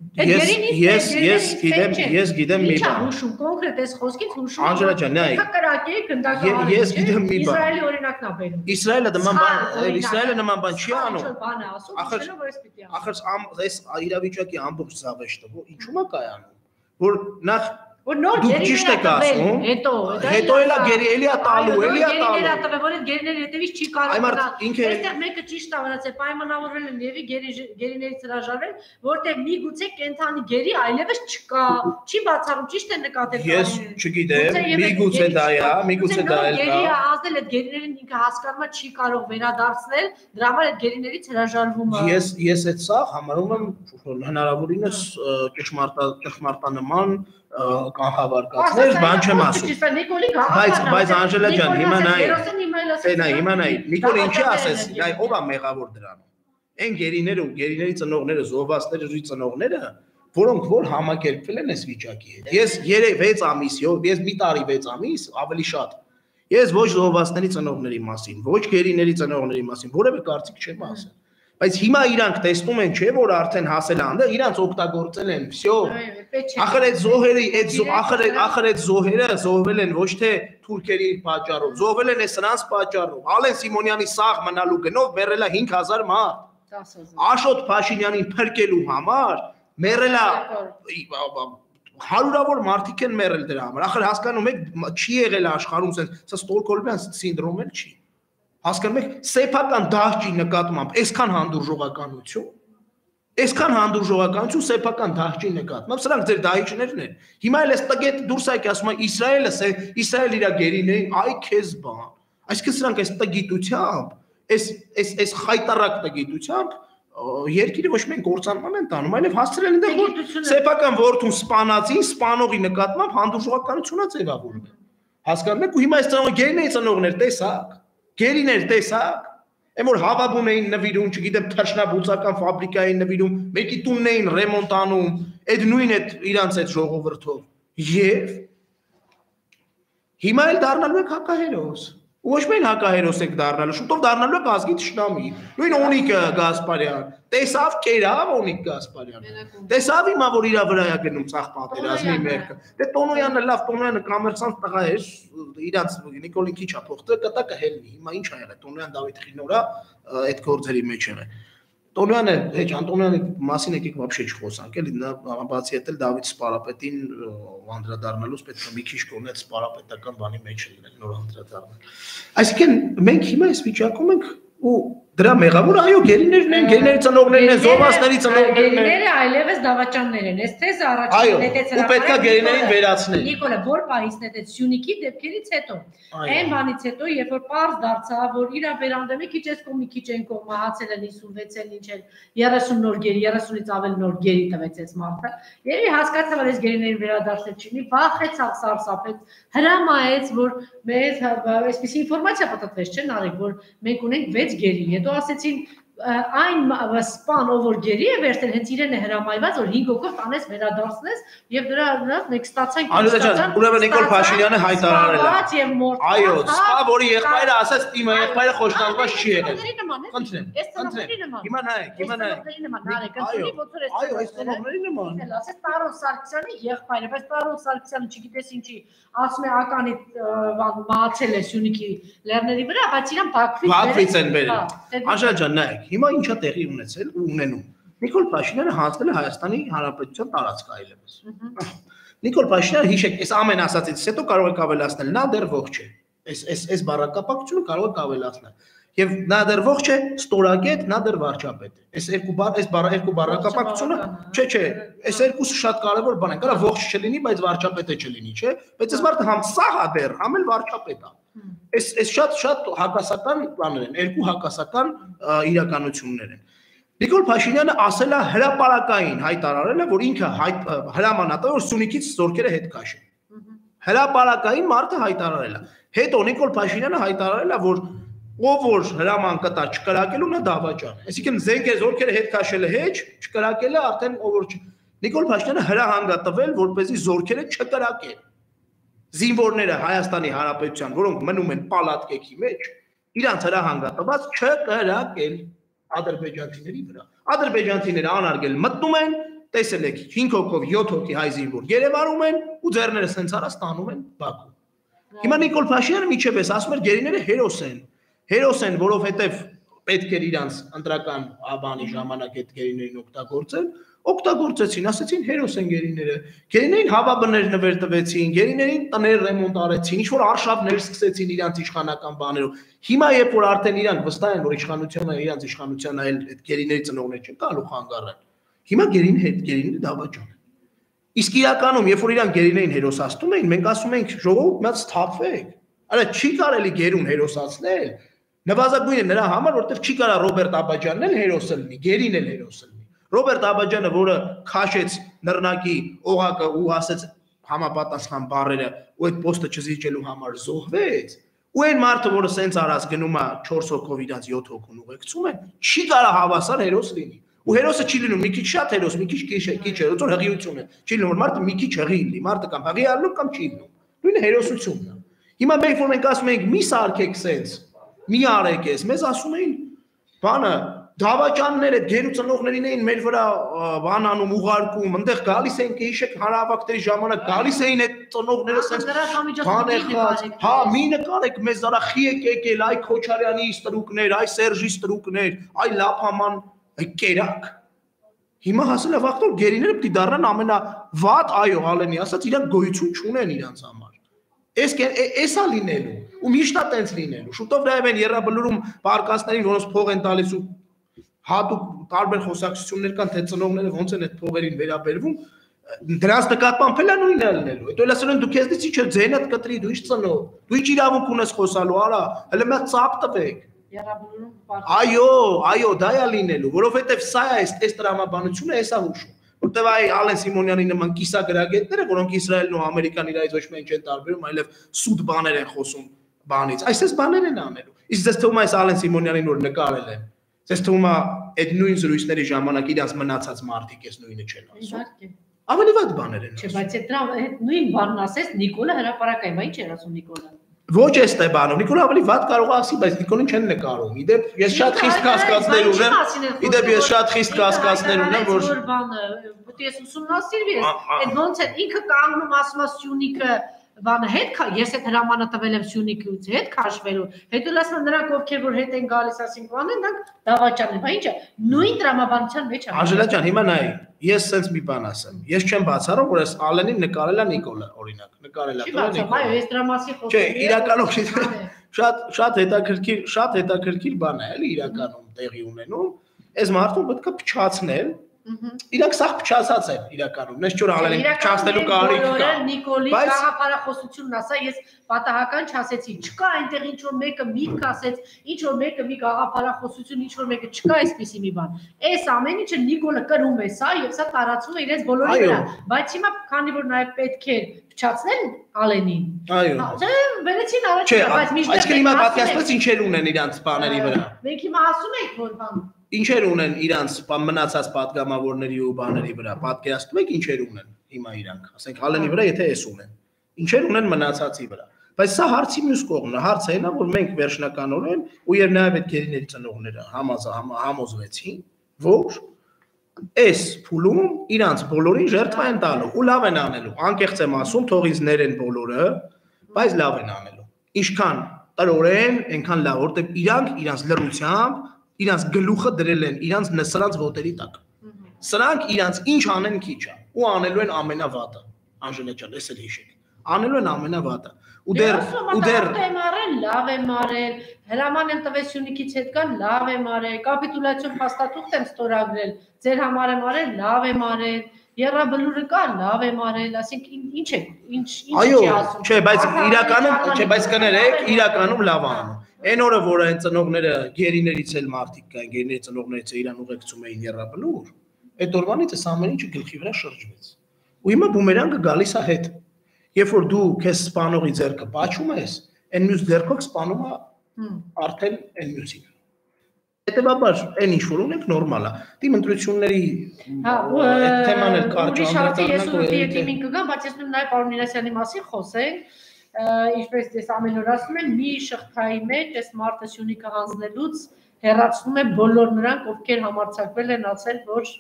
Ես գիտեմ մի բան։ Հուշում կոնկրետ այս խոսքից հուշում։ Անժելա ջան, նայ։ Կրակի գնդակահար։ Ես գիտեմ մի բան։ Իսրայելի օրինակն է բերում։ Իսրայելը նման բան չի անում։ Բան է ասում, ինչու՞ որ էս պիտի անի։ Ախր այս իրավիճակի ամբողջ զավեշտը, ինչու՞մ է կայանում։ Որ նախ որ նոր ճիշտ եք ասում, հետո էլի է տալու, որ այդ գերիների հետևից չի կարող այստեղ մեկը ճիշտ է վրացել, պայմանավորվել են Եվի գերիներից հրաժարվել, որտեղ միգուցե կենթանի գերի այլևս չկա, չի բացառում, ճիշտ է նկատել։ Ես չգիտեմ, միգուցե դա է, միգուցե դա էլ կա։ Գերիը ազդել այդ գերիներին ինքը հասկանում է չի կարող վերադարձնել, դրա համար այդ գերիներից հրաժարվում է։ Ես այդ սա համարում եմ հնարավորինս ճշմարտանման կանխավարկածներ, բան չեմ ասում։ Բայց Անժելա ջան, հիմա նայ, Նիկոլ ինչի ասես, նայ, ով է մեղավոր դրանում։ Այն գերիները ու գերիների ծնողները, զոհվածները, զույգ ծնողները, որոնք որ համակերպվել են այս վիճակի հետ։ Ես 6 ամիս, ես մի տարի 6 ամիս, ավելի շատ։ Ես ոչ զոհվածների ծնողների մասին, ոչ գերիների ծնողների մասին որևէ կարծիք չեմ ասել։ Բայց հիմա իրանք տեսնում են, չէ, որ արդեն հասել անդը, իրանք օգտագործել են, всё։ Ախր այդ զոհերը զոհվել են ոչ թե թուրքերի պատճառով, զոհվել են սրանց պատճառով։ Ալեն Սիմոնյանի սաղ մնալու գնով մեռել է 5000 մարդ։ Աշոտ Փաշինյանին փրկելու համար մեռել է հարյուրավոր մարդիկ են մեռել դրա համար։ Ախր հասկանում եք, չի եղել աշխարհում սա Ստոկհոլմյան սինդրոմ էլ չի։ Հասկանում եք, սեփական դահճի նկատմամբ այսքան հանդուրժողականություն սեփական դահճի նկատմամբ, սրանք ձեր դահիճներն են։ Հիմա էլ էս տգետ դուրս եկի ասում է Իսրայելը իր գերիներին, այ քեզ բան։ Այսինքն սրանք այս տգիտությամբ, այս խայտարակ տգիտությամբ երկիրը ոչ միայն կործանման են տանում, այլև հասցրել են դեռ սեփական որդուն սպանածին, սպանողի նկատմամբ հանդուրժողականություն է ձևավորում։ Հասկանում եք, ու հիմա այս գերիների ծնողներ տեսակ Գերիներ տեսակ, այն որ հավաբուն էին նվիրում, չգիտեմ, թռչնաբուծական ֆաբրիկային նվիրում, մեկի տունն էին ռեմոնտ անում, այդ նույն այդ իրանց այդ ժողովրդով։ Եվ Հիմա էլ դառնալու եք հակահերոս։ Ոչ միայն հակահերոս եք դառնալու, շուտով դառնալու եք ազգի թշնամի։ Նույն Օնիկ Գասպարյան, տեսավ կերավ Օնիկ Գասպարյան։ Տեսավ հիմա որ իր վրա է գնում ցախ պատերազմի մերկը։ Դե Տոնոյանը լավ, Տոնոյանը կոմերսանտ տղա էր, իրանց Նիկոլին քիչ է փոխել, կտա կհելնի։ Հիմա ինչ ա եղել, Տոնոյան Դավիթ Խինորա այդ գործերի մեջ եղել։ Տոնոյանը, հեչ Անտոնյանի մասին եկեք вообще չխոսանք, էլի նա բացի հետ էլ Դավիթ Սպարապետին անդրադառնալուց պետք է մի քիչ կողմն այդ սպարապետական բանի մեջ լինել, նոր անդրադառնալ։ Այսինքն մենք հիմա այս վիճակում ենք ու դրա մեղավոր այո գերիներն են, գերիների ծնողներն են, զովասների ծնողներն են։ Գերիները այլևս դավաճաններ են, այս թեզը առաջին նետեց հրապարակել։ Այո, ու պետք է գերիներին վերացնել։ Նիկոլը որ պահից նետեց Սյունիքի դեպքերից հետո։ Այն բանից հետո, երբ որ պարզ դարձավ, որ իր վերանդեմի քիչ էս կողմ մի քիչ են կողմահացել են 56-ին ինչ են 30 նոր գերի, 30-ից ավել նոր գերի տվեց այս մարդը։ Երևի հասկացավ, որ այս գերիներին վերադարձել չի, վախեցավ, սարսափեց, հրամայեց, որ մեզ այսպիսի ինֆորմացիա պատտվեց, չէ՞, Նարեկ, որ մենք ունենք 6 գերի, հետո ասեցին այն սպան ով որ գերի է վերցել հենց իրեն է հրամայված որ 5 հոգով տանես վերադարձնես եւ դրանով մենք ստացանք ուրեմն Նիկոլ Փաշինյանը հայտարարել է այո սպա որի եղբայրը ասաց իմ եղբայրը խոշտանգված չի եղել խնդրեմ հիմա նայեք այո այս ծնողների նման ասես Տարոն Սարգսյանի եղբայրը բայց Տարոն Սարգսյանը չգիտես ինչի ասում է ականի մահացել է Սյունիքի լեռների վրա բայց իրան Բաքվից են բերել Անժան ջան նայեք Հիմա ինչա տեղի ունեցել ու ունենում։ Նիկոլ Փաշինյանը հանձնել է Հայաստանի Հանրապետության տարածք այլևս։ Նիկոլ Փաշինյանը հիշեք, այս ամեն ասածից հետո կարող եք ավելացնել, նա դեռ ողջ է։ Այս բառակապակցությունը կարող եք ավելացնել։ Եվ նա դեռ ողջ է, ստորագետ, նա դեռ վարչապետ է։ Այս երկու բառակապակցությունը, չէ, այս երկուսը շատ կարևոր բան են։ Կարա ողջ չլինի, բայց վարչապետը չլինի, չէ։ Բայց այս մարդը համ սաղ է դեռ, համ էլ վարչապետ է։ Այս շատ հակասական բաներ են, երկու հակասական իրականություններ են։ Նիկոլ Փաշինյանը ասել է հրապարակային հայտարարել է, որ ինքը հրամանատար որ Սյունիքից զորքերը հետ քաշեն։ Հրապարակային մարդը հայտարարել է։ Հետո Նիկոլ Փաշինյանը հայտարարել է, որ ով որ հրաման կտա չկրակելու նա դավաճան։ Այսինքն զորքերը հետ քաշել է հեչ, չկրակել է արդեն ով որ Նիկոլ Փաշինյանը հրահանգ է տվել, որպեսզի զորքերը չկրակեն։ Զինվորները Հայաստանի Հանրապետության, որոնք մնում են պալատկեքի մեջ, իրանց հրահանգ է տված չկրակել ադրբեջանցիների վրա։ Ադրբեջանցիները անարգել մտնում են, տեսել եք 5 հոգով 7 հոգի հայ զինվոր Երևանում են ու ձեռները սենց արա ստանում են Բաքու։ Հիմա Նիկոլ Փաշինյանը միջև էս ասում էր գերիները հերոս են, որովհետև պետք էր իրանց ընտրական բանի ժամանակ այդ գերիներին օգտագործեցին, ասեցին հերոս են գերիները։ Գերիներին հավաբներ նվեր տվեցին, գերիներին տներ ռեմոնտ արեցին, ինչ որ արշավներ սկսեցին իրանց իշխանական բաներով։ Հիմա երբ որ արդեն իրանք վստահ են, որ իշխանությունը իրանց իշխանության այլ այդ գերիների ծնողներ չեն գալու խանգարեն։ Հիմա գերիները դավաճան են։ Իսկ իրականում, երբ որ իրանք գերիներին հերոսացնում էին, մենք ասում ենք ժողովուրդ մեծ սթափվեք։ Արա չի կարելի գերուն հերոսացնել։ Նվազագույնը նրա համար, որտեղ չի կարա Ռոբերտ Աբաջյանն էլ հերոսը լինի, գերին էլ հերոսը լինի։ Ռոբերտ Աբաջյանը, որը քաշեց նռնակի օղակը ու ասեց համապատասխան բառերը, ու այդ պոստը չզիջելու համար զոհվեց, ու այն մարդը, որը սենց արած գնում է 4 հոգով իրանց 7 հոգուն ուղեկցում են, չի կարա հավասար հերոս լինի։ Ու հերոսը չի լինում մի քիչ շատ հերոս, մի քիչ քիչ հերոս, որ հղիություն է։ Չի լինում, որ մարդը մի քիչ հղի լինի, մարդը կամ հղի ալնում կամ չի լինում։ Նույնը հերոսությունն է։ Հիմա մենք որ մենք ասում ենք մի սարքեք սենց, մի արեք էս, մեզ ասում էին բանը դավաճանները գերու ծնողներին էին մեր վրա բանանում ուղարկում, այնտեղ գալիս էին հիշեք հանրահավաքների ժամանակ գալիս էին այդ ծնողները սենց բաներած, հա մի նկարեք մեզ դարա խիեք եկել, այ Քոչարյանի ստրուկներ, այ Սերժի ստրուկներ, այ Լափաման կերակ։ Հիմա հասել է վաղ որ գերիները պիտի դառնան ամենավատ, այո, Ալենի ասած, իրանք գոյություն չունեն իրանց համար։ Էսա լինելու, ու միշտ է տենց լինելու։ Շուտով նաև են երրաբլուրում պարկասներին, որոնց փող են տալիս ու հատուկ տարբեր խոսակցություններ կան, թե ծնողները ոնց են այդ փողերին վերաբերվում, դրանց նկատմամբ էլ է նույնը լինելու։ Հետո ասել են դու քեզնից ինչ է ձենդ կտրի, դու ինչ ծնող, դու ինչ իրավունք ունես խոսալու, արա, հələ մի ծափ տվեք։ Այո, դա է լինելու, որովհետև սա է այս տրամաբանությունը, էսա հուշում։ Որտեւ այ Ալեն Սիմոնյանի նման կիսագրագետները, որոնք Իսրայելն ու Ամերիկան իրարից ոչ միայն չեն տարբերում, այլև սուտ բաներ են խոսում բանից։ Այսպես բաներ են անելու։ Իսկ ձեզ թվում է այս Ալեն Սիմոնյանին որ նկարել են։ Ձեզ թվում է այդ նույն զրույցների ժամանակ իրանց մնացած մարդիկ էս նույնը չեն ասում։ Ավելի վատ բաներ են։ Չէ, բայց այդ նույն բանն ասես Նիկոլը հրապարակայում, ի՞նչ էր ասում Նիկոլը։ Ոչ էս է բանում, Նիկոլը ավելի վատ կարող է ասի, բայց Նիկոլին չեն նկարում։ Իդեպ ես շատ խիստ կասկածներ ունեմ։ Իդեպ ես շատ խիստ կասկածներ ունեմ, որ բանը, ես ուսումնասիրվի ես, այդ ոնց է ինքը կանգնում ասում է Սյունիքը բանը հետ ես այդ հրամանը տվել եմ Սյունիքից հետ քաշվելու հետո լասում եմ նրանք ովքեր որ հետ են գալիս ասենք բանը նրանք դավաճան են բա ի՞նչ է նույն տրամաբանության մեջ է Անժելա ջան հիմա նայ ես sense մի բան ասեմ ես չեմ բացառում որ այս Ալենին նկարել է Նիկոլը օրինակ նկարել է Նիկոլը այո ես դրա մասին խոսում եմ չէ իրականում շատ հետաքրքիր բան է էլի իրականում տեղի ունենում այս մարդուն պետք է փչացնել Իրանք սա փչացած են իրականում, ես չոր Ալենին փչացնելու կարիք կա։ Նիկոլի գաղափարախոսությունն ասա, ես պատահական չասեցի, չկա այնտեղ ինչ որ մեկը միտք ասեց, ինչ որ մեկը մի գաղափարախոսություն, ինչ որ մեկը չկա այսպիսի մի բան։ Այս ամեն ինչը Նիկոլը կրում է սա եւ սա տարածում է իրենց բոլորի վրա, բայց հիմա քանի որ նաեւ պետք է փչացնել Ալենին։ Այո։ Վերեցին առաջ, բայց միշտ այսինքն հիմա պատկերացրած ինչեր ունեն իրանց բաների վրա։ Մենք հիմա ասում ենք որ բան Ինչեր ունեն իրանց մնացած պատգամավորների ու բաների վրա, պատկերացնում եք ինչեր ունեն հիմա իրանք, ասենք Ալենի վրա եթե էս ունեն, ինչեր ունեն մնացածի վրա, բայց սա հարցի մյուս կողմն է, հարցը այն է, որ մենք վերջնականորեն ու եւ նաեւ այդ գերիների ծնողները համոզվեցին, որ այս փուլում իրանց բոլորին ժերտվա են տալու ու լավ են անելու, անկեղծ եմ ասում, թող ինձ ներեն բոլորը, բայց լավ են անելու, ինչքան տրորեն, այնքան լավ, որտեղ իրանք իրանց լռությամբ իրանց գլուխը դրել են իրանց սրանց ոտերի տակ։ Սրանք իրանց ինչ անեն քիչ է ու անելու են ամենավատը։ Անժելա ջան, էս էլ հիշեք։ Անելու են ամենավատը։ Ու դեռ լավ եմ արել, հրաման եմ տվել Սյունիքից հետ կան, լավ եմ արել, կապիտուլյացիոն փաստաթուղթ եմ ստորագրել, ձեր համար եմ արել, լավ եմ արել, Եռաբլուրը կա, լավ եմ արել, ասենք ինչ է, ինչ չի ասում։ Չէ, բայց իրականում, չէ, բայց կներեք, իրականում լավ անում։ Այն օրը, որ այն ծնողները գերիներից էլ մարդիկ կային, գերիների ծնողներից իրան ուղեկցում էին Եռաբլուր, այդ օրվանից այս ամեն ինչը գլխի վրա շրջվեց։ Ու հիմա բումերանգը գալիս է հետ։ Երբ որ դու քեզ սպանողի ձեռքը պաչում ես, այն մյուս ձեռքով սպանում է արդեն այն մյուսին։ Հետևաբար այն ինչ որ ունենք նորմալ է։ Դիմ ընտրությունների այդ թեման էլ կարճ անդրադառնանք ու թիմին կգա, բայց ես նաև պարոն Մինասյանի մասին խոսենք, ինչպես ես ամեն օր ասում եմ, մի շղթայի մեջ այս մարդը Սյունիքը հանձնելուց հեռացնում է բոլոր նրանք, ովքեր համարձակվել են ասել, որ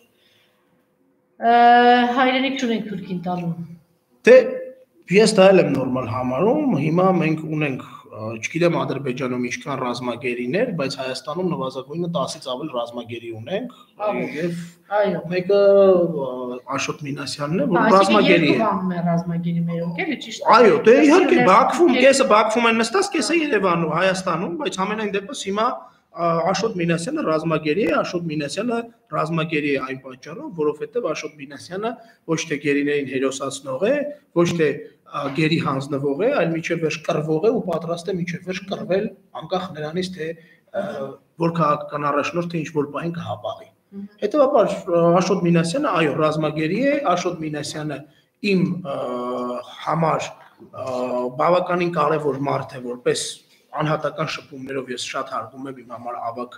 հայրենիք չունենք Թուրքին տալու։ Դե ես դա էլ եմ նորմալ համարում, հիմա մենք ունենք չգիտեմ Ադրբեջանում ինչքան ռազմագերիներ, բայց Հայաստանում նվազագույնը 10-ից ավել ռազմագերի ունենք եւ մեկը Աշոտ Մինասյանն է, որ ռազմագերի է։ Ռազմագերի մերոնք էլի ճիշտ է։ Այո, դե իհարկե Բաքվում, կեսը Բաքվում են նստած, կեսը Երևանում, Հայաստանում, բայց ամենայն դեպս հիմա Աշոտ Մինասյանը ռազմագերի է, Աշոտ Մինասյանը ռազմագերի է այն պատճառով, որովհետեւ Աշոտ Մինասյանը ոչ թե գերիներին հերոսացնող է, ոչ թե գերի հանձնվող է, այլ միջև վերջ կռվող է ու պատրաստ է միջև վերջ կռվել անկախ նրանից թե որ քաղաքական առաջնորդը ինչ որ բան կհապաղի։ Հետևաբար Աշոտ Մինասյանը այո ռազմագերի է, Աշոտ Մինասյանը իմ համար բավականին կարևոր մարդ է, որպես անհատական շփումներով ես շատ հարգում եմ իմ համար ավակ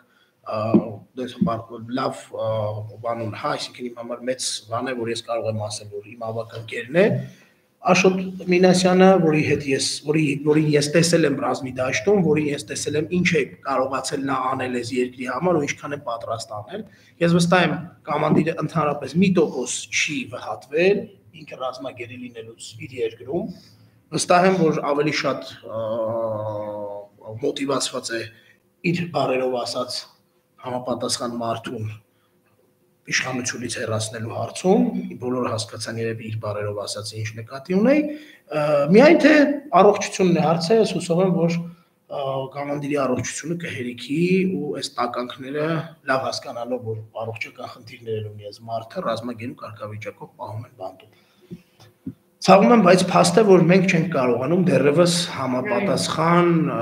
լավ բանուն, հա, այսինքն իմ համար մեծ բան է, որ ես կարող եմ ասել, որ իմ ավակ ընկերն է Աշոտ Մինասյանը, որին ես տեսել եմ ռազմի դաշտում, որին ես տեսել եմ ինչ է կարողացել նա անել այս երկրի համար ու ինչքան է պատրաստ անել։ Ես վստահ եմ կոմանդիրը ընդհանրապես 1% չի վհատվել ինքը ռազմագերի լինելուց իր երկրում։ Վստահ եմ, որ ավելի շատ մոտիվացված է իր բարերով ասած համապատասխան մարդուն իշխանությունից հեռացնելու հարցում, բոլորը հասկացան երևի իր բարերով ասած ինչ նկատի ունեի, միայն թե առողջությունն է հարցը, ես հուսով եմ, որ կոմանդիրի առողջությունը կհերիքի ու այս տականքները լավ հասկանալով, որ առողջական խնդիրներ ունի այս մարդը, ռազմագերու կարգավիճակով պահում են բանտում։ Ցավում եմ, բայց փաստ է, որ մենք չենք կարողանում դեռևս համապատասխան,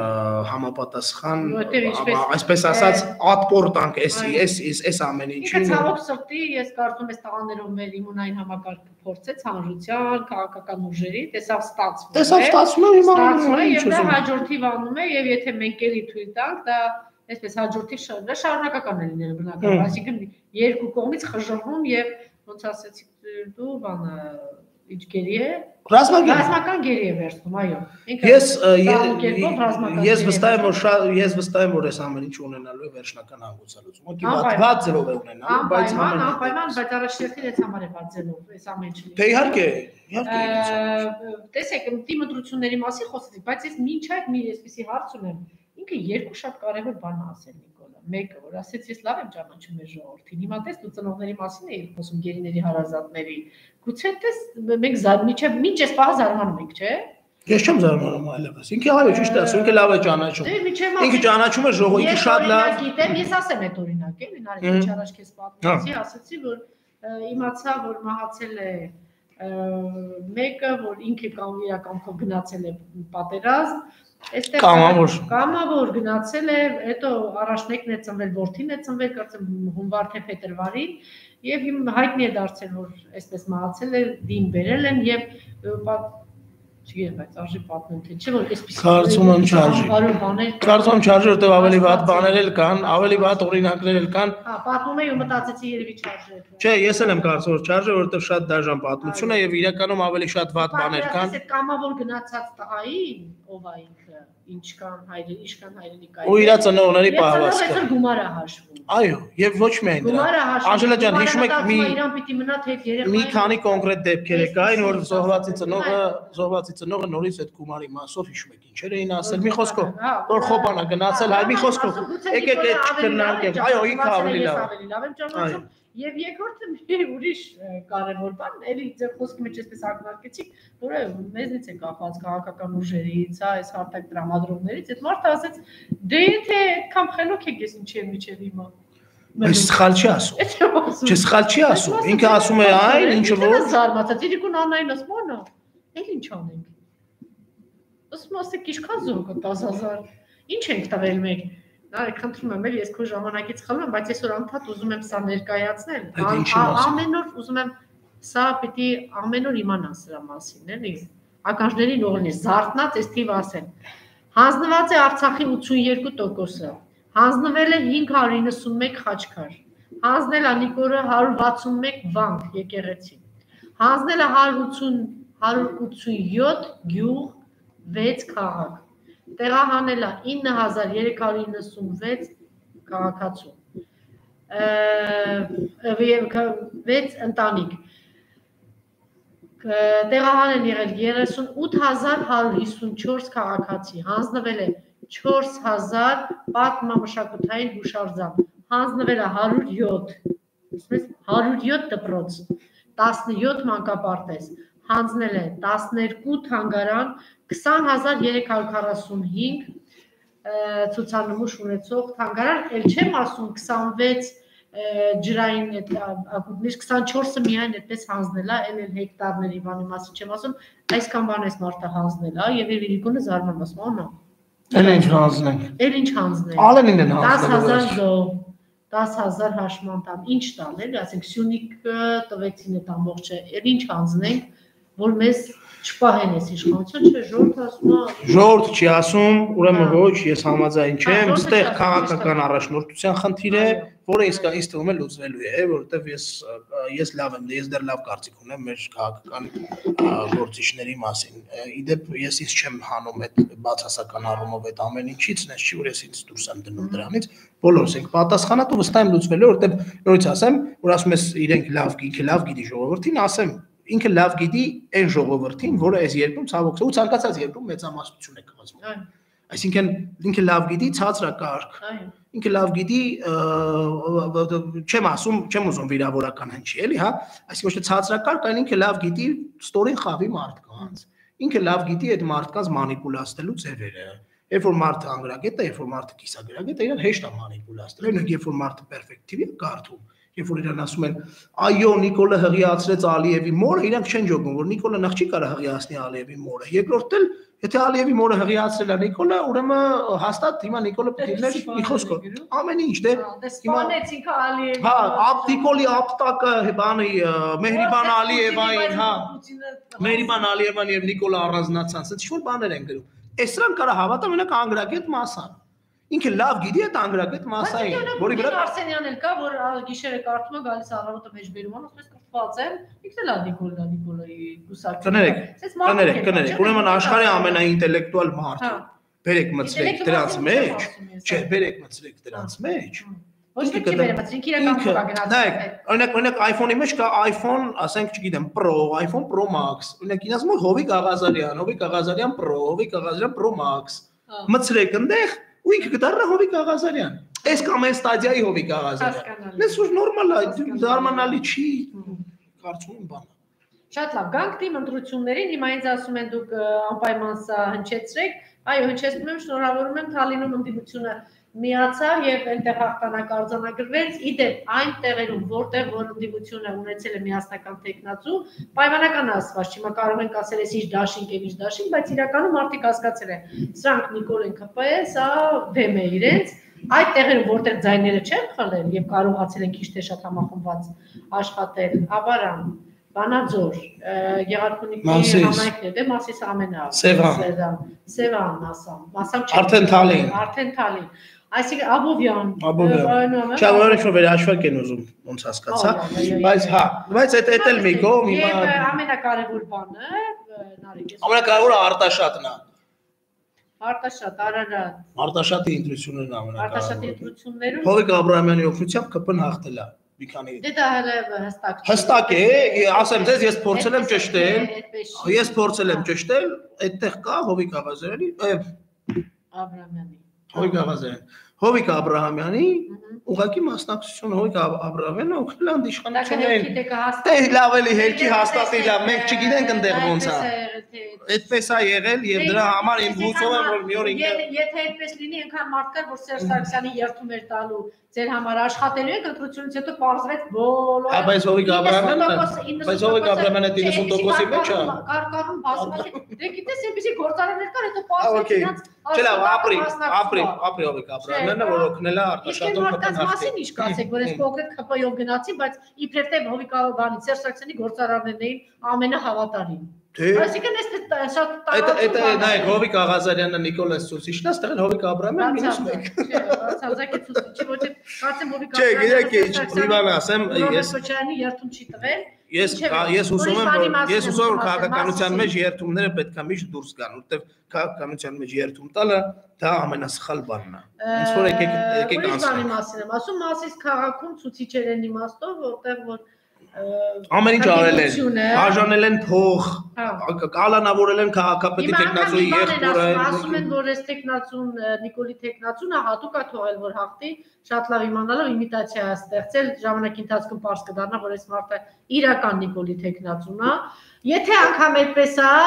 այսպես ասած, ատպոր տանք այս ամեն ինչին։ Ինքը ցավոք սրտի, ես կարծում եմ, տղաներով մեր իմունային համակարգը փորձեց հանրության, քաղաքական ուժերի, տեսավ ստացվում է։ Տեսավ ստացվում է, հիմա եւ դա հաջորդիվ անում է, եւ եթե մենք էլի թույլ տանք, դա այսպես հաջորդիվ շարունակական է լինելու բնականաբար, այսինքն երկու կողմից խժռվում եւ ոնց ասեցիք դու բանը իջգերի է ռազմական գերի է վերցնում այո ես վստահ եմ որ այս ամեն ինչ ունենալու է վերջնական հանգուցալուծում ուղղակի վատ ձևով է ունենալու բայց անպայման բայց առաջերտին այդ համար է վատ ձևով այս ամեն ինչը դե իհարկե տեսեք դիմադրությունների մասին խոսեցիք բայց ես մինչ այդ մի այսպեսի հարց ունեմ ինքը երկու շատ կարևոր բան ասել Նիկոլը մեկը որ ասեց ես լավ եմ ճանաչում մեր ժողովրդին հիմա տես դու ծնողների մասին էիր խոսում գերիների հարազատների գուցե տես մենք մինչ այս պահը զարմանում ենք չէ ես չեմ զարմանում այլևս ինքը այո ճիշտ է ասում ինքը լավ է ճանաչում ինքը ճանաչում է ժողովուրդը ինքը շատ լավ գիտեմ ես ասեմ այդ օրինակ էլի նարեկ ինչ առաջ քեզ պատմեցի ասացի որ իմացա որ մահացել է մեկը որ ինքը կամ իրականքով գնացել է պատերազմ այստեղ կամավոր գնացել է հետո առաջնեկն է ծնվել որդին է ծնվել կարծեմ հունվար թե փետրվարին եւ հայտնի է դարձել որ այսպես մահացել է դին բերել են եւ չգիտեմ բայց արժի պատմեմ թե չէ որ այսպես կարծում եմ չարժի որտեղ ավելի վատ բաներ էլ կան ավելի վատ օրինակներ էլ կան հա պատմում եմ ու մտածեցի երևի չարժի չէ ես էլ եմ կարծում որ չարժի որտեղ շատ դաժան պատմություն է եւ իրականում ավելի շատ վատ բաներ կան այս կամավոր գնացած տղային ով է ինքը ինչքան հայրենիք ու իր ծնողների պահվածքը այսօր գումարը հաշվում այո եւ ոչ միայն դա Անժելա ջան հիշում եք իրան պիտի մնա թե երեխա մի քանի կոնկրետ դեպքեր եկային որ զոհվածի ծնողը նորից այդ գումարի մասով հիշում եք ինչեր էին ասել մի խոսքով որ խոպանա գնացել հայ մի խոսքով եկեք այդ քննարկենք այո ինքը ավելի լավ եմ ճանաչում Եվ երկրորդը մի ուրիշ կարևոր բան, էլի ձեր խոսքի մեջ այսպես ակնարկեցիք, որը մեզնից է կապված քաղաքական ուժերից, այս հարթակ տրամադրողներից, այդ մարդը ասեց, դե եթե այդքան խելոք եք ես ինչի եմ միջև հիմա։ Այս սխալ չի ասում։ Չէ, սխալ չի ասում։ Ինքը ասում է այն, ինչը որ զարմացած, իրիկուն անային ասում անա, էլ ինչ անենք։ Ասում ասեք ինչքան զոհ կա 10000։ Ինչ ենք տվել մեկ։ Նարեկ խնդրում եմ, ես քո ժամանակից խլում եմ, բայց այսօր անդադ ուզում եմ սա ներկայացնել։ Ամեն օր ուզում եմ սա պիտի ամեն օր իմանան սրա մասին, էլի։ Ականջներին ուղղել զարթնած այս թիվ ասեն։ Հանձնված է Արցախի 82%-ը։ Հանձնվել է 591 խաչքար։ Հանձնել է Նիկորը 161 վանք եկեղեցի։ Հանձնել է 187 գյուղ 6 քաղաք։ Տեղահանել է 9396 քաղաքացու, 6 ընտանիք, տեղահանել եղել 38154 քաղաքացի, հանձնվել է 4000 պատմամշակութային հուշարձան, հանձնվել է 107 դպրոց, 17 մանկապարտեզ, հանձնել է 12 թանգարան, 20345 ցուցանմուշ ունեցող թանգարան, էլ չեմ ասում 26 ջրային ակումբներ, 24-ը միայն այդպես հանձնել է, էլ հեկտարների բանի մասին չեմ ասում, այսքան բան այս մարդը հանձնել է եւ Իրիկունը զարմանում ասում, անա։ Էլ ինչ հանձնենք։ Էլ ինչ հանձնենք։ Ալենին են հանձնել։ 10000 զոհ, 10000 հաշման տամ, ինչ տալ, էլի, ասենք Սյունիքը տվեցին այդ ամբողջը, էլ ինչ հանձնենք, որ մեզ չպահեն այս իշխանություն, չէ, ժողովուրդը ասում է։ Ժողովուրդը չի ասում, ուրեմն ոչ, ես համաձայն չեմ, այստեղ քաղաքական առաջնորդության խնդիր է, որը ինձ թվում է լուծվելու է, որովհետև ես լավ եմ, ես դեռ լավ կարծիք ունեմ մեր քաղաքական գործիչների մասին։ Իդեպ ես ինձ չեմ հանում այդ բացասական առումով այդ ամեն ինչից, նես չի, որ ես ինձ դուրս եմ դնում դրանից, բոլորս ենք պատասխանատու, վստահ եմ լուծվելու, որովհետև նորից ասեմ, որ ասում ես իրենք ինքը լավ գիտի ժողովրդին, ասեմ ինքը լավ գիտի այն ժողովրդին, որը այս երկրում ցավոք ու ցանկացած երկրում մեծամասնություն է կազմում։ Այսինքն ինքը լավ գիտի ցածրակարգ։ Ինքը լավ գիտի, չեմ ուզում վիրավորական հնչի, էլի, հա, այսինքն ոչ թե ցածրակարգ, այլ ինքը լավ գիտի ստորին խավի մարդկանց։ Ինքը լավ գիտի այդ մարդկանց մանիպուլացնելու ձևերը։ Երբ որ մարդը անգրագետ է, երբ որ մարդը կիսագրագետ է, իրան հեշտ է մանիպուլացնել, երբ որ մարդը պերֆեկտիվ է, կարդում։ Երբ որ իրան ասում են, այո, Նիկոլը հղիացրեց Ալիևի մորը, իրանք չեն ջոգում, որ Նիկոլը նախ չի կարող հղիացնի Ալիևի մորը։ Երկրորդ էլ, եթե Ալիևի մորը հղիացրել է Նիկոլը, ուրեմն հաստատ հիմա Նիկոլը պետք է լիներ մի խոսքով։ Ամեն ինչ, դե սպանեցինք Ալիևի։ Հա, Նիկոլի ապտակը, բանի Մեհրիբան Ալիևային, հա։ Մեհրիբան Ալիևան եւ Նիկոլը առանձնացան, ասած ինչ-որ բաներ են գրում։ Այս դրան կարա հավատա մենակ անգրագետ մասան։ Ինքը լավ գիտի այդ անգրագետ մասային, որի վրա Արսենյանն էլ կա, որ գիշերը կարդում է գալիս առավոտը մեջ բերում, ասում է Ստված եմ, ինքն էլ Նիկոլայի գուսակցությունը։ Կներեք, ուրեմն աշխարհի ամենաինտելեկտուալ մարդը։ Բերեք մցրեք դրանց մեջ, չէ, բերեք մցրեք դրանց մեջ։ Ոչ մի վերաբացրինք իրական փոխագնացում։ Օրինակ iPhone-ի մեջ կա iPhone, ասենք, չգիտեմ, Pro, iPhone Pro Max։ Օրինակ ինձ մոտ Հովիկ Աղազարյան Pro, Հովիկ Աղազարյան Pro Max։ Մցրեք այնտեղ ու ինքը կդառնա Հովիկ Աղազարյան։ Այս կամ այս ստադիայի Հովիկ Աղազարյան։ Դες որ նորմալ է, զարմանալի չի, կարծում եմ բան։ Շատ լավ, գանք թիմ ընտրություններին, հիմա ինձ ասում են դուք անպայման սա հնչեցրեք, այո, հնչեցնում եմ, շնորհավորում եմ Թալինում ընդդիմությունը միացավ եւ այնտեղ հաղթանակ արձանագրվեց, իդեպ այն տեղերում, որտեղ որ ընդդիմությունը ունեցել է միասնական տեխնացու, պայմանական ասված, հիմա կարող ենք ասել էս իր դաշինք եւ իր դաշինք, բայց իրականում մարդիկ հասկացել են, սրանք Նիկոլեն ԿՊ, սա վեմ է իրենց, այդ տեղերում որտեղ ձայները չեն խլել եւ կարողացել են քիչ թե շատ համախմբված աշխատել, Ավարան, Վանաձոր, Գեղարքունիքի համայնքներ, դե Մասիս ամենա, Սևան, Մասամ Արդեն Թալին, այսինքն Աբովյան, Չավարը շո վերահաշվակ են ուզում, ոնց հասկացա, բայց այդ էլ մի կողմ հիմա եւ ամենակարևոր բանը, Նարեկ, ամենակարևորը Արտաշատն է։ Արտաշատ, Արարատ։ Արտաշատի ընտրություններն ամենակարևորը։ Արտաշատի ընտրություններում Հովիկ Աբրահամյանի օգնությամբ ԿՊ-ն հաղթել է մի քանի։ Դե դա հələ հստակ է, ասեմ ձեզ, ես փորձել եմ ճշտել, այդտեղ կա Հովիկ Աղազարյանի, Հովիկ Աբրահամյանի ուղղակի մասնակցությունը Հովիկ Աբրահամյանը օգնել են իշխանություններին։ Դե լավ էլի հերքի հաստատի լավ, մենք չգիտենք այնտեղ ոնց է։ Այդպես է եղել եւ դրա համար իմ հուսով եմ որ մի օր ինքը եթե այդպես լինի, այնքան մարդ կար, որ Սերժ Սարգսյանի երթում էր տալու ձեր համար աշխատելու եք ընտրությունից հետո պարզվեց բոլորը։ Բայց Հովիկ Աբրահամյանը 90%-ի մեջ է։ Կարկառում բազմաց։ Դե գիտես, այնպեսի գործարաններ կար, հետո պարզվեց իրանց։ Չէ, լավ, ապրի Հովիկ Աբրահամյանը, որ օգնել է Արտաշատում ԿՊ-ն մասին ինչ կասեք, որ այս կոնկրետ ԿՊ-ով գնացի, բայց իբրև թե Հովիկ Աբրահամյանի Սերժ Սարգսյանի գործարաններն էին ամենահավատարիմ։ Այսինքն այս շատ նայեք Հովիկ Աղազարյանը Նիկոլաս Սուսիչն է, ստեղ Հովիկ Աբրահամյանը -1։ Չէ, ցածակի Սուսիչի, ոչ թե կարծեմ Հովիկ Աբրահամյանը։ Չէ, գիտեք, մի բան ասեմ, ես Քոչարյանի երթում չի տվել։ Ես հուսում եմ, որ քաղաքականության մեջ երթումները պետք է միշտ դուրս գան, որտեղ քաղաքականության մեջ երթում տալը դա ամենասխալ բանն է։ Ինչ որ եկեք անցնենք։ Ուրիշ բանի մասին եմ ասում, Մասիս քաղաքում ցուցիչեր են իմաստով, որտեղ որ ամեն ինչ արել են, բաժանել են փող, կալանավորել են քաղաքապետի տեխնացուի եղբորը։ Ասում են, որ այս տեխնացուն Նիկոլի տեխնացուն հատուկ է թողել, որ հաղթի, շատ լավ իմանալով իմիտացիա է ստեղծել, ժամանակի ընթացքում պարզ կդառնա, որ այս մարդը իրական Նիկոլի տեխնացուն է։ Եթե անգամ այդպես է,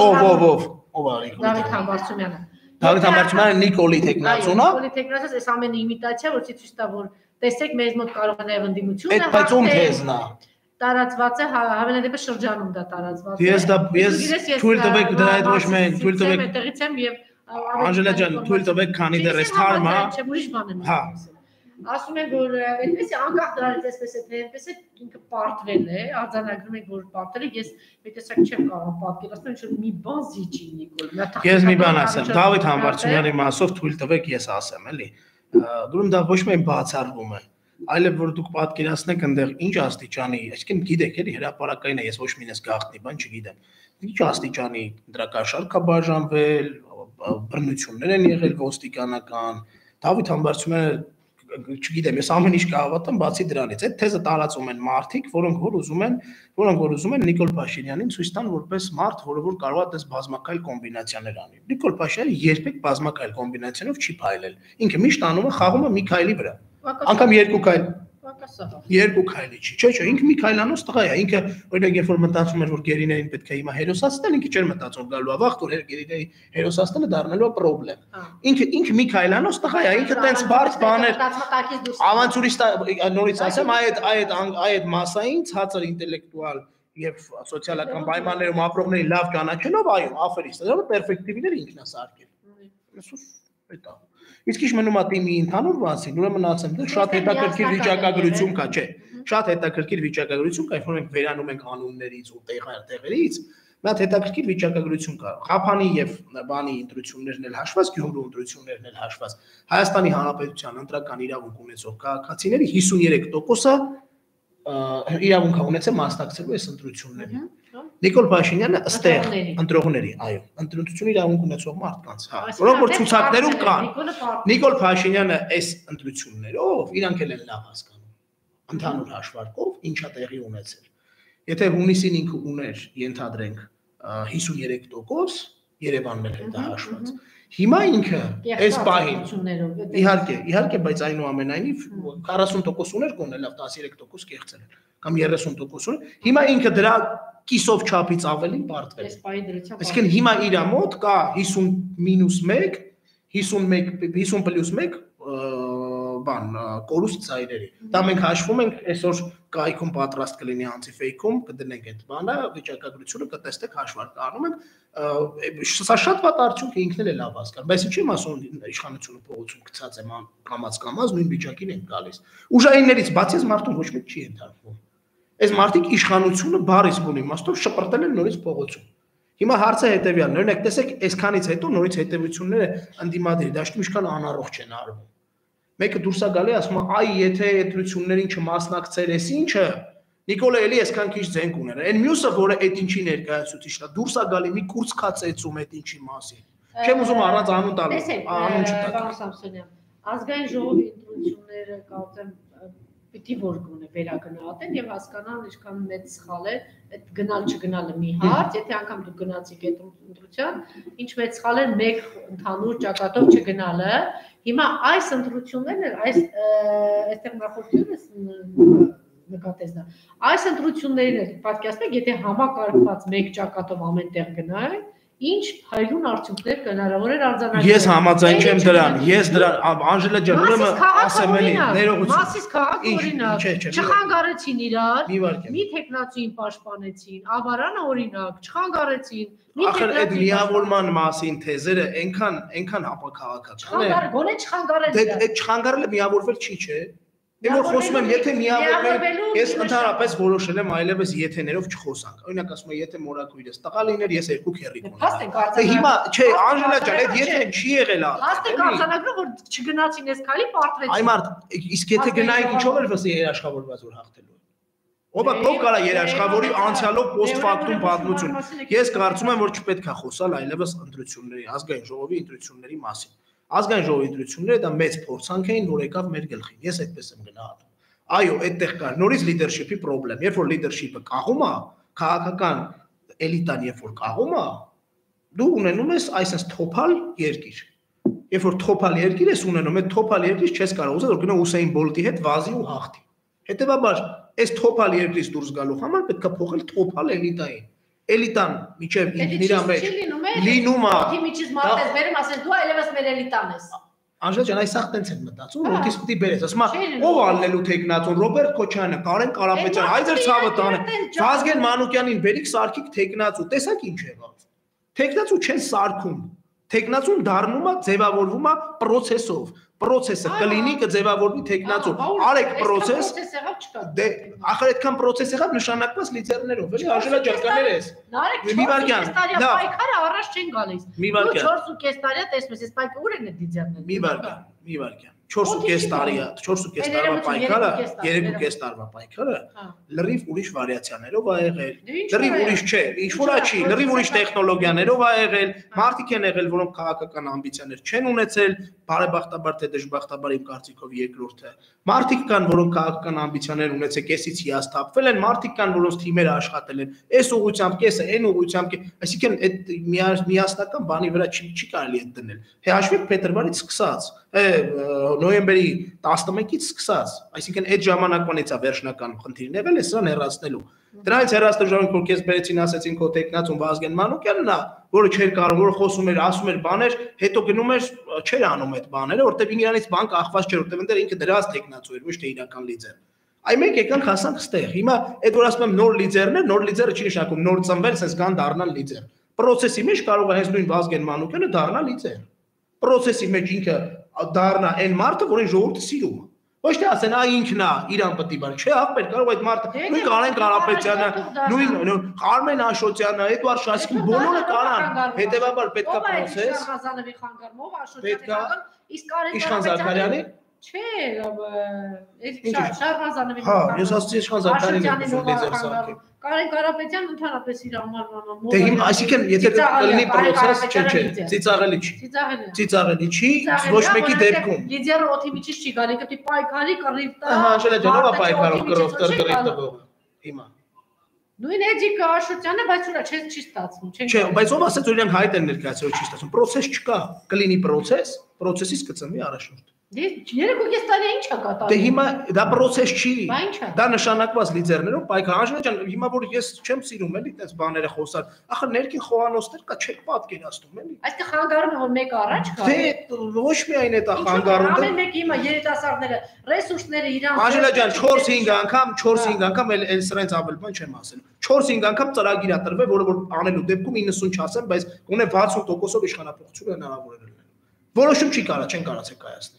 ով է Դավիթ Համբարձումյանը։ Դավիթ Համբարձումյանը Նիկոլի տեխնացուն է։ Նիկոլի տեխնացուն այս ամենը իմիտացիա, որ ցույց տա, որ տեսեք, մեզ մոտ կարող է նաև ընդդիմությունը։ Այդ բայց ում թեզն է։ Տարածված է հավելադեպս շրջանում դա տարածված է։ Ես թույլ տվեք դրա հետ ոչ միայն թույլ տվեք։ Այդտեղից եմ եւ Անժելա ջան, թույլ տվեք, քանի դեռ այս թարմա։ Չէ, ուրիշ բան եմ ասում։ Ասում են, որ այդպես է անկախ դրանից այսպես է, թե այնպես է ինքը պարտվել է, արձանագրում եք, որ պարտվել է, ես մի տեսակ չեմ կարող պատկերացնել, ինչ որ մի բան զիջի Նիկոլ։ Ես մի բան ասեմ, Դավիթ Համբարձումյանի մասով թույլ տվեք, ես ասեմ, էլի։ Դուրում դա ոչ միայն բացառվում է, այլև որ դուք պատկերացնեք այնտեղ ինչ աստիճանի, այսինքն գիտեք էլի հրապարակային է, ես ոչ մինես գաղտնի բան չգիտեմ։ Ինչ աստիճանի դրակաշարք է բաժանվել, բռնություններ են եղել ոստիկանական, Դավիթ Համբարձումյանը չգիտեմ, ես ամեն ինչ կհավատամ բացի դրանից։ Այդ թեզը տարածում են մարդիկ, որոնք որ ուզում են Նիկոլ Փաշինյանին ցույց տան որպես մարդ, որ կարող է դες բազմակայլ կոմբինացիաներ անի։ Նիկոլ Փաշինյանը երբեք բազմակայլ կոմբինացիաներով չի փայլել։ Ինքը միշտ անում է խաղում է մի քայլի վրա։ Անկամ երկու քայլի չի։ Չէ, ինքը մի քայլանոց տղա է, ինքը օրինակ երբ որ մտածում էր որ գերիներին պետք է հիմա հերոսացնել, ինքը չէր մտածում գալու է վաղ որ գերիների հերոսացնելը դառնալու է պրոբլեմ։ Ինքը մի քայլանոց տղա է, ինքը տենց բարդ բաներ ավանտյուրիստա նորից ասեմ, այդ մասային ցածր ինտելեկտուալ եւ սոցիալական պայմաններում ապրողների լավ ճանաչելով, այո, աֆերիստ, դա պերսպեկտիվները ինքն է սարքել։ Այդ է։ Իսկ ինչ մնում է թիմի ընդհանուր բացին, ուրեմն ասեմ, դա շատ հետաքրքիր վիճակագրություն կա, չէ։ Շատ հետաքրքիր վիճակագրություն կա, երբ որ մենք վերանում ենք անուններից ու տեղերից, մի հատ հետաքրքիր վիճակագրություն կա։ Ղափանի եւ բանի ընտրություններն էլ հաշված, Գյումրու ընտրություններն էլ հաշված։ Հայաստանի Հանրապետության ընտրական իրավունք ունեցող քաղաքացիների 53%-ը իրավունք ունեցել մասնակցելու այս ընտրություններին։ Նիկոլ Փաշինյանը ըստեղ ընտրողների, այո, ընտրություն իրավունք ունեցող մարդկանց, հա, որոնք որ ցուցակներում կան։ Նիկոլ Փաշինյանը այս ընտրություններով իրանք էլ են լավ հասկանում։ Ընդհանուր հաշվարկով ինչա տեղի ունեցել։ Եթե հունիսին ինքը ուներ, ենթադրենք 53%, Երևանն էլ հետա հաշված։ Հիմա ինքը այս պահին իհարկե, բայց այնուամենայնիվ 40% ուներ կոնել լավ 13% կեղծել էր կամ 30% ուներ։ Հիմա ինքը դրա կիսով չափից ավելին պարտվել։ Այսինքն հիմա իր մոտ կա 50-1, 50+1 բան կորուստ ծայրերի։ Դա մենք հաշվում ենք այսօր կայքում պատրաստ կլինի անտիֆեյքում, կդնենք այդ բանը, վիճակագրությունը կտեսնեք հաշվարկ անում ենք։ Սա շատ վատ արդյունք է ինքն էլ է լավ հասկանում, բայց ինչի՞ եմ ասում իշխանությունը փողոցում գցած է կամած նույն վիճակին են գալիս։ Ուժայիններից բացի այս մարդուն ոչ մեկ չի ենթարկվում։ Այս մարդիկ իշխանությունը բարիս բուն իմաստով շպրտել են նորից փողոցում։ Հիմա հարցը հետևյալն է, օրինակ տեսեք, այսքանից հետո նորից հետևությունները ընդդիմադիր դաշտում ինչքան անառողջ են արվում։ Մեկը դուրս է գալի ասում է, այ եթե ընտրություններին չմասնակցեր ես ինչը, Նիկոլը էլի այսքան քիչ ձենք ուներ։ Այն մյուսը, որը այդ ինչի ներկայացուցիչն է, դուրս է գալի մի կուրծքացեցում այդ ինչի մասին։ Չեմ ուզում առանց անուն տալու, անուն չտա։ Պարոն Սամսոնյան, ազգային ժողովի ընտրությունները կարծեմ պիտի որ գոնե վերագնահատեն եւ հասկանան ինչքան մեծ սխալ է այդ գնալ չգնալը մի հարց, եթե անգամ դուք գնացիք այդ ընտրության, ինչ մեծ սխալ է մեկ ընդհանուր ճակատով չգնալը։ Հիմա այս ընտրություններն այս այստեղ նախորդությունս նկատես դա։ Այս ընտրություններին էլ պատկերացնեք, եթե համակարգված մեկ ճակատով ամեն տեղ գնային, ինչ հայրուն արդյունքներ հնարավոր էր արձանագրել։ Ես համաձայն չեմ դրան։ Ես դրան Անժելա ջան, ուրեմն ասեմ էլի ներողություն։ Մասիս քաղաք օրինակ չխանգարեցին իրար, մի տեխնացին պաշտպանեցին, ավարանը օրինակ չխանգարեցին։ Ախր այդ միավորման մասին թեզերը այնքան ապաքաղաքական են։ Գոնե չխանգարել։ Այդ չխանգարելը միավորվել չի, չէ։ Եմ որ խոսում եմ, եթե միավորվել, ես ընդհանրապես որոշել եմ այլևս եթեներով չխոսանք։ Օրինակ ասում եմ, եթե մորակույրս տղա լիներ, ես երկու քեռիկ ունենայի։ Հիմա, չէ, Անժելա ջան, այդ եթեն չի եղել ա։ Հաստատ արձանագրում, որ չգնացին այս քալի պարտվեցին։ Այ մարդ, իսկ եթե գնայինք ինչով էր վսի երաշխավորված որ հաղթելու։ Ո՞վ ով կարա երաշխավորի անցյալով post-factum պատմություն։ Ես կարծում եմ, որ չպետք է խոսալ այլևս ընտրությունների, ազգային ժողովի ընտրությունների մասին։ Ազգային ժողովի ընտրությունները դա մեծ փորձանք էին, որ եկավ մեր գլխին։ Ես այդպես եմ գնահատում։ Այո, այդտեղ կա նորից լիդերշիփի խնդրեմ։ Երբ որ լիդերշիփը կաղում է, քաղաքական էլիտան երբ որ կաղում է, դու ունենում ես այսպես թոփալ երկիր։ Երբ որ թոփալ երկիր ես ունենում, այդ թոփալ երկրից չես կարող ուզել որ գնա Ուսեյն Բոլտի հետ վազի ու հաղթի։ Հետևաբար, այս թոփալ երկրից դուրս գալու համար պետք է փոխել թոփալ էլիտային։ Էլիտան միջև իր մեջ լինում է։ Ոտի միջից մարդես բերեմ, ասես դու այլևս մեր էլիտան ես։ Անժելա ջան, այս ախտենց են մտածում, ոտից պիտի բերես, ասում է, ով ալնելու թեկնածուն, Ռոբերտ Քոչյանը, Կարեն Կարապետյանը, Հայձեր ցավը տանը, Վազգեն Մանուկյանին բերիք սարքիք թեկնածու, տեսակ ինչ եղավ։ Թեկնածու չեն սարքում։ Թեկնածուն դառնում է, ձևավորվում է process-ով։ Process-ը կլինի կձևավորվի թեկնածու։ Արեք process։ Դե, ախր այդքան process եղավ նշանակված լիդերներով, էլի Անժելա ջան կաներես։ Մի վարքյան։ Պայքարը առաջ չեն գալիս։ Դու 4.5 տարի տեսնես, այս պայքարը ուր են դիզերները։ Մի վարքյան։ 4.5 տարի է, 4.5 տարվա պայքարը, 3.5 տարվա պայքարը լրիվ ուրիշ վարիացիաներով ա եղել։ Լրիվ ուրիշ չէ, ինչ որա չի, լրիվ ուրիշ տեխնոլոգիաներով ա եղել, մարդիկ են եղել, որոնք քաղաքական ամբիցիաներ չեն ունեցել, բարեբախտաբար թե դժբախտաբար իմ կարծիքով երկրորդը։ Մարդիկ կան, որոնք քաղաքական ամբիցիաներ ունեցել, կեսից հիասթափվել են, մարդիկ կան, որոնց թիմերը աշխատել են, այս ուղղությամբ կեսը, այն ուղղությամբ, այսինքն այդ միասնական բանի վրա չի կարելի այդ դնել։ Հաշվեք փետրվարից սկսած, նոյեմբերի 11-ից սկսած, այսինքն այդ ժամանակվանից է վերջնական խնդիրն եղել է սրան հեռացնելու։ Դրանից հեռացնելու ժամանակ որ քեզ բերեցին ասեցին քո տեխնացուն Վազգեն Մանուկյանն է, որը չէր կարող, որը խոսում էր, ասում էր բաներ, հետո գնում էր, չէր անում այդ բաները, որտեղ իրանից բան կախված չէր, որտեղ ընդ ինքը դրած տեխնացու էր, ոչ թե իրական լիդեր։ Այ մենք եկանք հասանք ստեղ։ Հիմա այդ որ ասում եմ նոր լիդերներ, նոր լիդերը չի նշանակում նոր ծնվել, sense կան դառնալ լիդեր։ Պրոցեսի մեջ կարող է հենց նույն Վազգեն Մանուկյանը դառնալ լիդեր։ Պրոցեսի մեջ ինքը դառնա այն մարդը, որին ժողովուրդը սիրում է։ Ոչ թե ասեն, այ ինքն է, իրան պետք է բան, չէ, ախպեր, կարող այդ մարդը, նույն Կարեն Կարապետյանը, նույն Արմեն Աշոտյանը, Էդուարդ Շասկին, բոլորը կարան, հետևաբար պետք է պրոցես։ Պետք է Իշխան Զաքարյանի Չէ, Շարմազանը Հա, ես ասացի Շարմազանին եմ ուզում լեզեր սարքել։ Կարեն Կարապետյանն ընդհանրապես իր անվանումը Դե հիմա այսինքն եթե կլինի process, չէ, ծիծաղելի չի։ Ծիծաղելի չի, ոչ մեկի դեպքում։ Լիդիարը օթի միջից չի գալի, կտի պայքարի կռիվ տա։ Ահա, Անժելա ջան, ո՞վ է պայքարով կռիվ տվողը։ Հիմա Նույն Էջիկ Աշոտյանը, բայց ուրա չի ստացվում, չեն։ Չէ, բայց ով ասաց որ իրանք հայտ են ներկայացրել չի ստացվում։ Process չկա, կլինի process, process-ից կծնվի առաջնորդ։ Դե 3.5 տարի ինչ է կատարվում։ Դե հիմա դա process չի։ Բա ինչ է։ Դա նշանակված լիդերներով պայքար։ Անժելա ջան, հիմա որ ես չեմ սիրում էլի այդպես բաները խոսալ։ Ախր ներքին խոհանոցներ կա, չեք պատկերացնում էլի։ Այստեղ խանգարում է որ մեկը առաջ գա։ Դե ոչ միայն այդ խանգարում է։ Ամեն մեկը հիմա երիտասարդները ռեսուրսները իրան։ Անժելա ջան, 4-5 անգամ էլ սրանց ավել բան չեմ ասել։ 4-5 անգամ ծրագիր է տրվել, որը որ անելու դեպքում 90 չասեմ, բայց գոնե 60%-ով իշխանապողություն հնարավոր է լինելու։ Որոշում չի կարա, չեն կարացել կայացնել։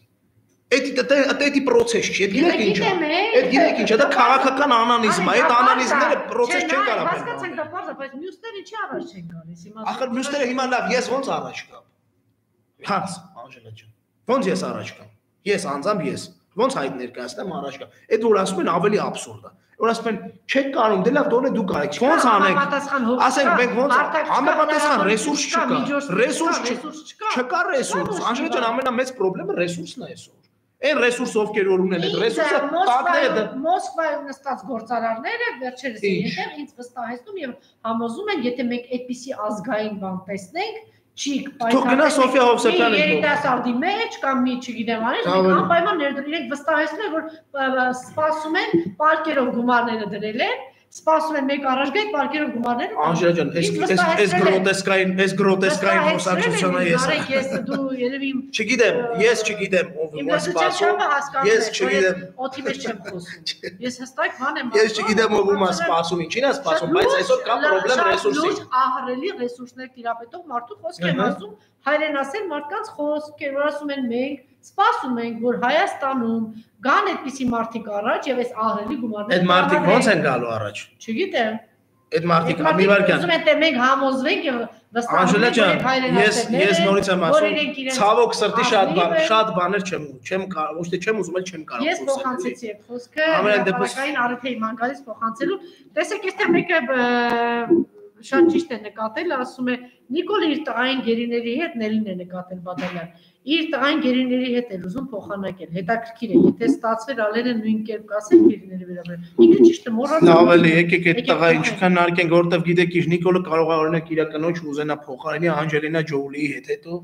Էդի process չի, գիտեք ինչ է։ Այդ գիտեք ինչ է, դա քաղաքական անալիզմ է, այդ անալիզները process չեն կարող բերել։ Հասկացանք դա բարձր, բայց մյուսները չի առաջ չեն գալիս հիմա։ Ախր մյուսները հիմա լավ, ես ոնց առաջ գամ։ Հանց, Անժելա ջան։ Ոնց ես առաջ գամ։ Ես անձամբ ես ոնց հայտ ներկայացնեմ առաջ գամ։ Այդ որ ասում են ավելի աբսուրդ է։ Որ ասում են չեք կարող, դե լավ դոնե դու կարեք։ Ոնց անենք։ Ասենք մենք ոնց համապատասխան ռեսուրս չկա։ Ռեսուրս չկա ռեսուրս։ Անժելա ջան, ամենամեծ խնդրը ռեսուրսն է այսօր։ Այն ռեսուրս ովքեր որ ունեն այդ ռեսուրսը տակները Մոսկվայում նստած գործարարները վերջերս իրենք ինձ վստահեցնում եւ համոզում են եթե մենք այդպիսի ազգային բան տեսնենք չիկ Թող գնա Սոֆիա Հովսեփյանը երիտասարդի մեջ կամ մի չգիտեմ արի անպայման ներդրել իրենք վստահեցնում են որ սպասում են պարկերով գումարները դրել են սպասում են մեկ առաջ գա այդ պարկերով գումարները Անժելա ջան այս գրոտեսկային խոսակցությունը ես դու երևի ես չգիտեմ ով ում սպասում ես չգիտեմ օթի մեջ չեմ խոսում ես հստակ բան եմ ես չգիտեմ ով ում սպասում ինչին է սպասում բայց այսօր կա խնդրեմ ռեսուրսի ահռելի ռեսուրսներ տիրապետող մարդու խոսք եմ ասում հայրենասեր մարդկանց խոսք է որ ասում են մենք սպասում ենք որ Հայաստանում գան այդպիսի մարդիկ առաջ եւ այս ահռելի գումարները այդ մարդիկ ոնց են գալու առաջ չգիտեմ այդ մարդիկ մի վարքան ուզում են թե մենք համոզվենք եւ Անժելա ջան ես նորից եմ ասում ցավոք սրտի շատ բաներ չեմ կարող ոչ թե չեմ ուզում էլ չեմ կարող ես փոխանցեցի այդ խոսքը հավաքային առիթ էի ման գալիս փոխանցելու տեսեք այստեղ մեկը շատ ճիշտ է նկատել ասում է Նիկոլը իր տղային գերիների հետ Նելին է նկատել Բադալյան իր տղային գերիների հետ էլ ուզում փոխանակել հետաքրքիր է եթե ստացվեր ալերը նույն կերպ կասել գերիների վերաբերյալ ինքը ճիշտ է մոռացել լավ էլի եկեք այդ տղային ինչքան նարկենք որովհետև գիտեք իր Նիկոլը կարող է օրինակ իր կնոջ ուզենա փոխարինի Անջելինա Ջոլիի հետ հետո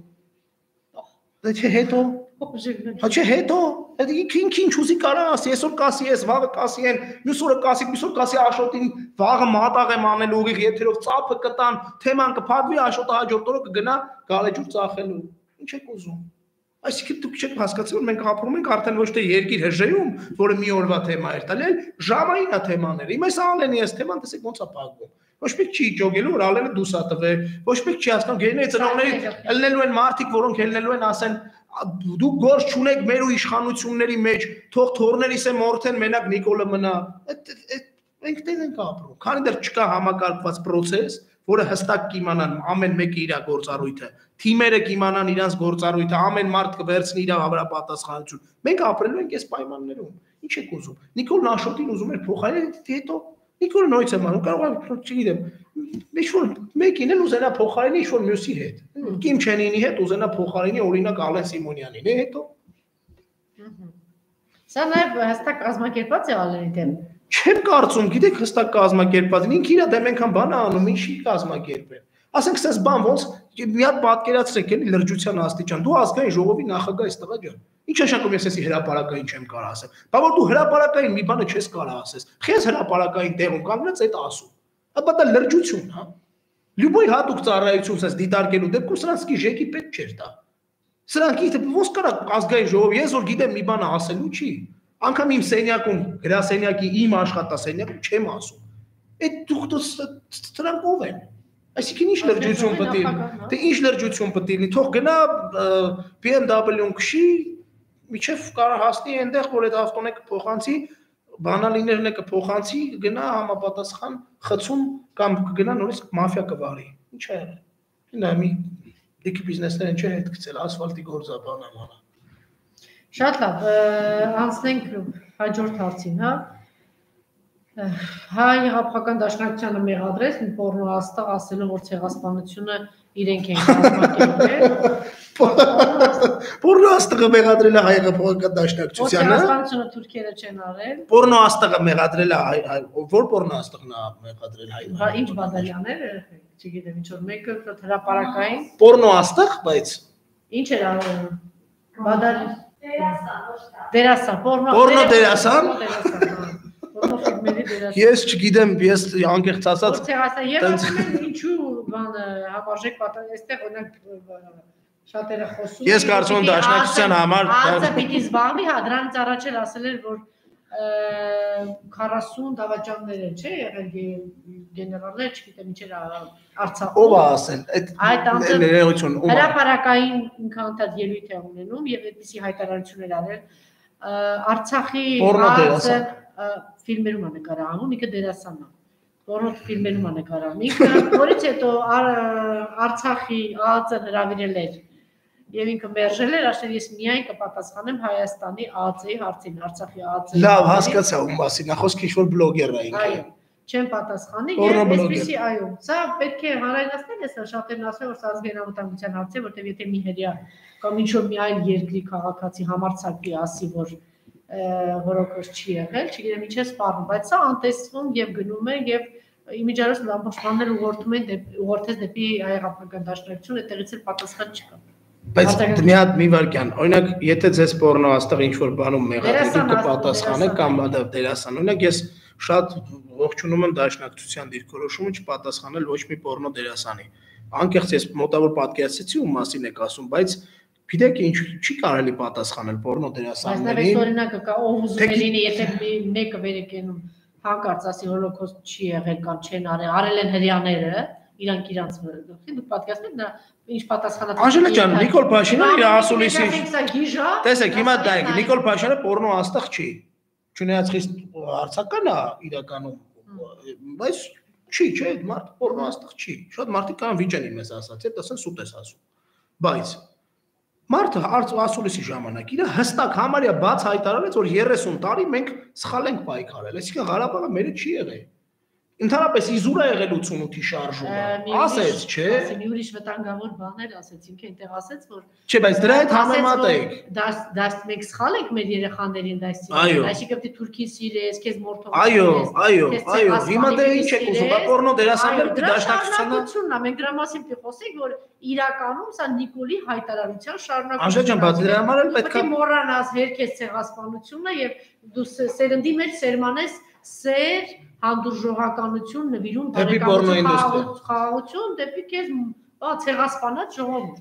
Դա չէ հետո Հա չէ հետո ինքը ինչ ուզի կարա ասի այսօր կասի ես վաղը կասի են մյուս օրը կասի Աշոտին վաղը մատաղ եմ անել ուղիղ եթերով ծափը կտան թեման կփակվի Աշոտը հաջորդ օրը կգնա գալեջուր ծախելու ինչ եք ուզում այսինքն դուք չեք հասկացել որ մենք ապրում ենք արդեն ոչ թե երկիր հժեյում որը մի օրվա թեմա էր տալի այլ ժամային է թեմաները հիմա այս ալենի այս թեման տեսեք ոնց է փակվում ոչ մեկ չի ջոգելու որ ալենը դուսա տվե ոչ մեկ չի հասկանում գերիների ծնողների ելնելու են մարդիկ որոնք ելնելու են ասեն դուք գործ չունեք մեր ու իշխանությունների մեջ թող թորներիս է մորթեն մենակ Նիկոլը մնա մենք դեն ենք ապրում քանի դեռ չկա համակարգված process որը հստակ կիմանան ամեն մեկը իր գործառույթը թիմերը կիմանան իրենց գործառույթը ամեն մարդ կվերցնի իր հավասարապատասխանություն մենք ապրելու ենք այս պայմաններում ինչ եք ուզում Նիկոլն Աշոտին ուզում էր փոխարինել հետո Նիկոլը նույնից է մանում կարող է չգիտեմ ինչ-որ մեկին էլ ուզենա փոխարինի ինչ-որ մյուսի հետ Կիմ Չենինի հետ ուզենա փոխարինի օրինակ Ալեն Սիմոնյանին է հետո Սա նաև հստակ կազմակերպված է Ալենի դեմ Չեմ կարծում, գիտեք հստակ կազմակերպված, ինքը իր դեմ այնքան բան է անում, ինչի կազմակերպել։ Ասենք սենց բան ոնց մի հատ պատկերացրեք էլի լրջության աստիճան, դու ազգային ժողովի նախագահ ես տղա ջան։ Ինչ նշանակում ես էսի հրապարակային չեմ կարող ասել։ Բա որ դու հրապարակային մի բանը չես կարող ասես։ Խես հրապարակային տեղում կանգնած այդ ասում։ Ապա դա լրջություն, հա։ Լյուբոյ հատուկ ծառայություն սենց դիտարկելու դեպքում սրանց კი ժեկի պետք չէր տա։ Սրանք ինքը ոնց կարա ազգային ժողով, ես որ գիտեմ մի բանը ասելու չի։ Անկամ իմ սենյակում, գրասենյակի իմ աշխատասենյակում չեմ ասում։ Այդ դուք դրանք ով են։ Այսինքն ինչ լրջություն պետք է լինի։ Դե ինչ լրջություն պետք է լինի։ Թող գնա BMW-ն քշի, միջև կարա հասնի այնտեղ, որ այդ ավտոն է կփոխանցի, բանալիներն է կփոխանցի, գնա համապատասխան խցում կամ կգնա նորից մաֆիա կվարի։ Ինչ է եղել։ Նա մի դիքի բիզնեսներ ինչ է հետ գցել, ասֆալտի գործա բանա։ Շատ լավ, անցնենք հաջորդ հարցին, հա։ Հայ հապական դաշնակցությանը մեղադրեց մի պորնո աստղ ասելով, որ ցեղասպանությունը իրենք են կազմակերպել։ Պորնո աստղը մեղադրել է հայ հապական դաշնակցությանը։ Ցեղասպանությունը թուրքերը չեն արել։ Պորնո աստղը մեղադրել է որ պորնո աստղն է մեղադրել հայ։ Ինչ բադալյաներ, չգիտեմ ինչ որ մեկը հրապարակային։ Պորնո աստղ, բայց ինչ էր արել։ Բադալ դերասան, պորնո դերասան։ Ես չգիտեմ, ես անկեղծ ասած եւ ասում են ինչու բան համարժեք պատասխան, այստեղ օրինակ շատերը խոսում են։ Ես կարծում եմ դաշնակցության համար Ացը պիտի զբաղվի, հա դրանից առաջ էլ ասել էր, որ 40 դավաճաններ են, չէ, եղել գեներալներ, չգիտեմ ինչեր Արցախում։ Ով է ասել։ Այդ ներողություն, հրապարակային ինքանտած ելույթ է ունենում եւ այդպիսի հայտարարություններ արել Արցախի հացը ֆիլմերում է նկարահանում, ինքը դերասան է։ Որոնց ֆիլմերում է նկարահանում։ Ինքը որից հետո Արցախի ԱԱԾ հրավիրել էր եւ ինքը մերժել էր, ասել ես միայն կպատասխանեմ Հայաստանի ԱԱԾ-ի հարցին, Արցախի ԱԱԾ-ի։ Լավ, հասկացա ում մասին, ախոս քիչ-որ բլոգեր է ինքը։ Այո, չեմ պատասխանի եւ այսպեսի այո։ Սա պետք է հանրայնացնել, ես շատերն ասում որ սա ազգային անվտանգության հարց է, որտեղ եթե մի հերյա կամ ինչ որ մի այլ երկրի քաղաքացի համարձակվի ասի, որ հորոկոստ չի եղել, չգիտեմ ինչ է սպառնում, բայց սա անտեսվում եւ գնում է եւ իմիջիայլոց լամբաշմաններ ուղղորդում են ուղղորդես դեպի հայ-հապական դաշնակցություն, այդտեղից էլ պատասխան չկա։ Բայց մի հատ մի վարքյան, օրինակ, եթե ձեզ պորնո աստղ ինչ-որ բանում մեղադրի, դուք կպատասխանեք կամ դերասան, օրինակ ես շատ ողջունում եմ դաշնակցության դիրքորոշումը չպատասխանել ոչ մի պորնո դերասանի։ Անկեղծ ես մոտավոր պատկերացեցի ում մասին եք ասում, բայց գիտեք ինչ չի կարելի պատասխանել պորնո դերասաններին։ Բայց նույնիսկ օրինակը կա, ով ուզում է լինի, եթե մեկը վերեկենում հանկարծ ասի հոլոկոստ չի եղել կամ չեն արել են հрьяաները, իրանք իրանց դուք պատկերացնեք նա ինչ պատասխանատու։ Անժելա ջան, Նիկոլ Փաշինյանը իր ասուլիսի։ Տեսեք, հիմա դայք, Նիկոլ Փաշինյանը պորնո աստղ չի։ Չունենաց խիստ հարցական է իրականում, բայց չի, չէ, այդ մարդ պորնո աստղ չի։ Շատ մարդիկ կան վիճենի մեզ ասած, այդ ասեն սուտ ես ասում։ Բայց մարդը ասուլիսի ժամանակ իր հստակ համարյա բաց հայտարարեց, որ 30 տարի մենք սխալ ենք պայքարել, այսինքն Ղարաբաղը մերը չի եղել։ Ընդհանրապես իզուր է եղել 88-ի շարժումը։ Ասեց, չէ։ Մի ուրիշ վտանգավոր բաներ ասեց, ինքը այնտեղ ասեց, որ չէ, բայց դրա հետ համեմատեք։ Դաս մենք սխալ ենք մեր երեխաներին դասի։ Այսինքն պիտի Թուրքին սիրես, քեզ մորթով։ Այո, հիմա դե ինչ եք ուզում, պորնո դերասանները դաշնակցությունը։ Մենք դրա մասին պիտի խոսենք, որ իրականում սա Նիկոլի հայտարարության շարունակություն է։ Անժելա ջան, բայց դրա համար էլ պետք է մոռանաս հերքես ցեղասպանությունը եւ դու սերնդի մեջ սերմանես սեր հանդուրժողականություն նվիրում բարեկամություն խաղաղություն դեպի քեզ ցեղասպանած ժողովուրդ։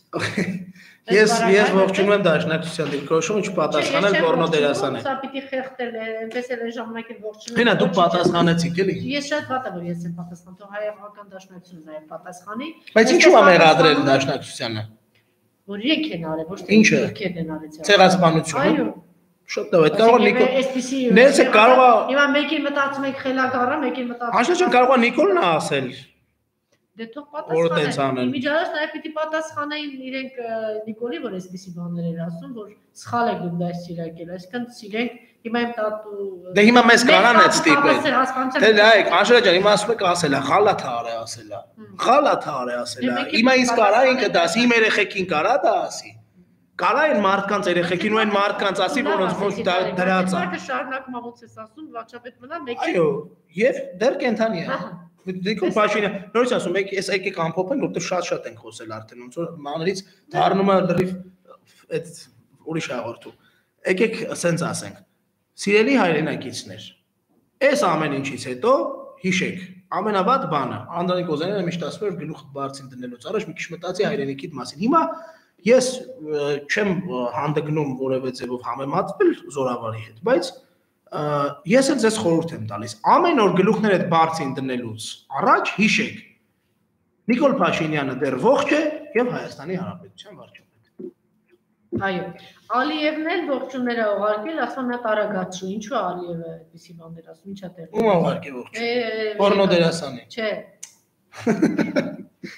Ես ողջունում եմ դաշնակցության դիրքորոշումը չպատասխանել պորնո դերասանին։ Սա պիտի խեղդել, այնպես էլ այն ժամանակին ողջունում։ Հենա դուք պատասխանեցիք էլի։ Ես շատ վատ եմ որ ես եմ պատասխան, թող հայ-հապական դաշնակցությունը նաև պատասխանի։ Բայց ինչու է մեղադրել դաշնակցությանը։ Որ իրենք են արել, ոչ թե թուրքերն են արել։ Ցեղասպանությունը։ Այո։ Շատ լավ, այդ կարող է Նիկոլ։ Ներսը կարող է։ Հիմա մեկին մտածում եք խելագարը, մեկին մտածում։ Անշուշտ կարող է Նիկոլն ասել։ Դե թող պատասխանեն։ Իմիջիայլոց նաև պիտի պատասխանեին իրենք Նիկոլի, որ այսպեսի բաներ էր ասում, որ սխալ է գնում դա սիրակել, այսինքն սիրենք հիմա իմ տատու։ Դե հիմա մեզ կարան այդ ստիպել։ Դե լայք, Անժելա ջան, հիմա ասում եք ասելա, խալաթ արե ասելա։ Խալաթ արե ասելա։ Հիմա ինձ կարա ինքը դասի, իմ երեխեքին կարա դա ասի։ Կարա այն մարդկանց երեխեքին ու այն մարդկանց ասի, որոնց ոչ դրած է։ Մարդը շարունակում ոնց է ասում, վաճապետ մնա մեկի։ Այո, եւ դեռ կենթանի է։ Նիկոլ Փաշինյան, նորից ասում եք, ես եկեք ամփոփենք, որտեղ շատ ենք խոսել արդեն, ոնց որ մանրից դառնում է լրիվ այդ ուրիշ հաղորդում։ Եկեք ասենց ասենք։ Սիրելի հայրենակիցներ, այս ամեն ինչից հետո հիշեք, ամենավատ բանը Անդրանիկ Օզանյանը միշտ ասում էր գլուխ բարձին դնելուց առաջ մի քիչ մտածի հայրենիքիդ մասին։ Հիմա ես չեմ հանդգնում որևէ ձևով համեմատվել զորավարի հետ, բայց ես էլ ձեզ խորհուրդ եմ տալիս ամեն օր գլուխներդ բարձին դնելուց առաջ հիշեք Նիկոլ Փաշինյանը դեռ ողջ է եւ Հայաստանի Հանրապետության վարչապետ։ Այո, Ալիևն էլ ողջունները ուղարկել, ասում նա տարագացու, ինչու Ալիևը այդպիսի բաներ ասում, ինչա տեղ։ Ում ուղարկե ողջ։ Պորնո դերասանի։ Չէ։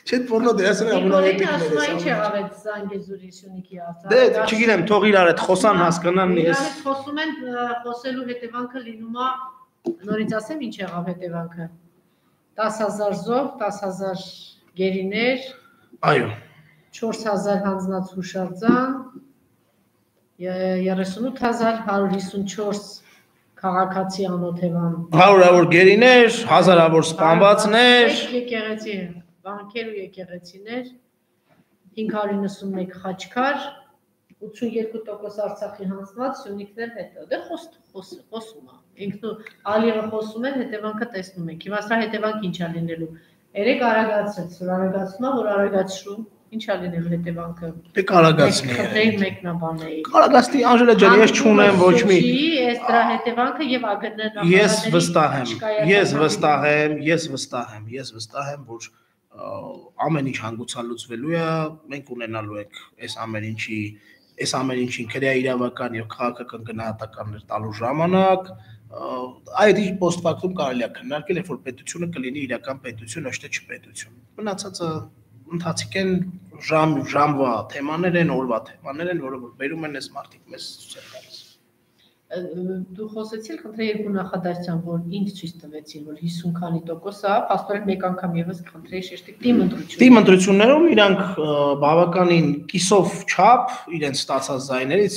Չէ՞ porno դերասանը ամենաէպիկն է։ Ինչ եղավ այդ Զանգեզուրի Սյունիքի արծարը։ Դե չգիտեմ, թող իրար այդ խոսան հասկանան ես։ Իրար խոսում են, խոսելու հետևանքը լինում է, նորից ասեմ ինչ եղավ հետևանքը։ 10,000 զոհ, 10,000 գերիներ, այո, 4,000 հանձնած հուշարձան, 38,154 քաղաքացի անօթևան։ Հարյուրավոր գերիներ, հազարավոր սպանվածներ, եկեղեցի, բանկեր ու եկեղեցիներ, 591 խաչքար, 82% Արցախի հանձնված, Սյունիքներ հետո։ Դե խոսում է։ Ինքն ու Ալիևը խոսում են, հետևանքը տեսնում ենք։ Հիմա սա հետևանք ինչ է լինելու։ Երեք արագացրեց, արագացնում է, որ արագացրու, ինչ է լինելու հետևանքը։ Դե կարագացնի։ Խնդրեի մեկնաբանեի։ Կարագացնի Անժելա ջան, ես չունեմ ոչ մի։ Այս դրա հետևանքը եւ ԱԳՆ Ես վստահ եմ, որ ամեն ինչ հանգուցալ լուծվելու է, մենք ունենալու ենք այս ամեն ինչին քրեա իրավական եւ քաղաքական գնահատականներ տալու ժամանակ, այդ ինչ post-factum կարելի է քննարկել, երբ որ պետությունը կլինի իրական պետություն, ոչ թե չպետություն։ Մնացածը ընթացիկ են ժամվա թեմաներ են, օրվա թեմաներ են, որը բերում են այս մարդիկ մեզ ցույց տալիս։ Դու խոսեցիր, խնդրեի երկու նախադասության, որ ինչ ցույց տվեցին, որ 50 քանի տոկոս է, փաստորեն մեկ անգամ եւս խնդրեի շեշտի թիմ ընտրություններում իրանք բավականին կիսով չափ իրենց ստացած ձայներից,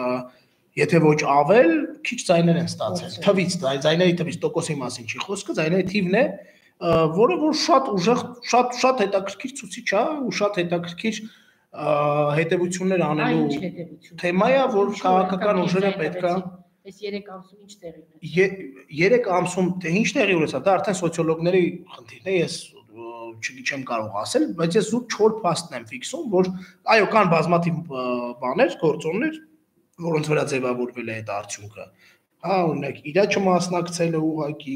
եթե ոչ ավել, քիչ ձայներ են ստացել։ Թվից, ձայների թվից տոկոսի մասին չի խոսքը, ձայների թիվն է, որը որ շատ ուժեղ, շատ հետաքրքիր ցուցիչ է ու շատ հետաքրքիր հետևություններ անելու թեմա է, որ քաղաքական ուժերը պետքա Այս 3 ամսում ինչ տեղի ունեցավ։ 3 ամսում ինչ տեղի ունեցավ, դա արդեն սոցիոլոգների խնդիրն է, ես չեմ կարող ասել, բայց ես զուտ 4 փաստն եմ ֆիքսում, որ այո, կան բազմաթիվ բաներ, գործոններ, որոնց վրա ձևավորվել է այդ արդյունքը։ Օրինակ, իրա չմասնակցելը ուղղակի,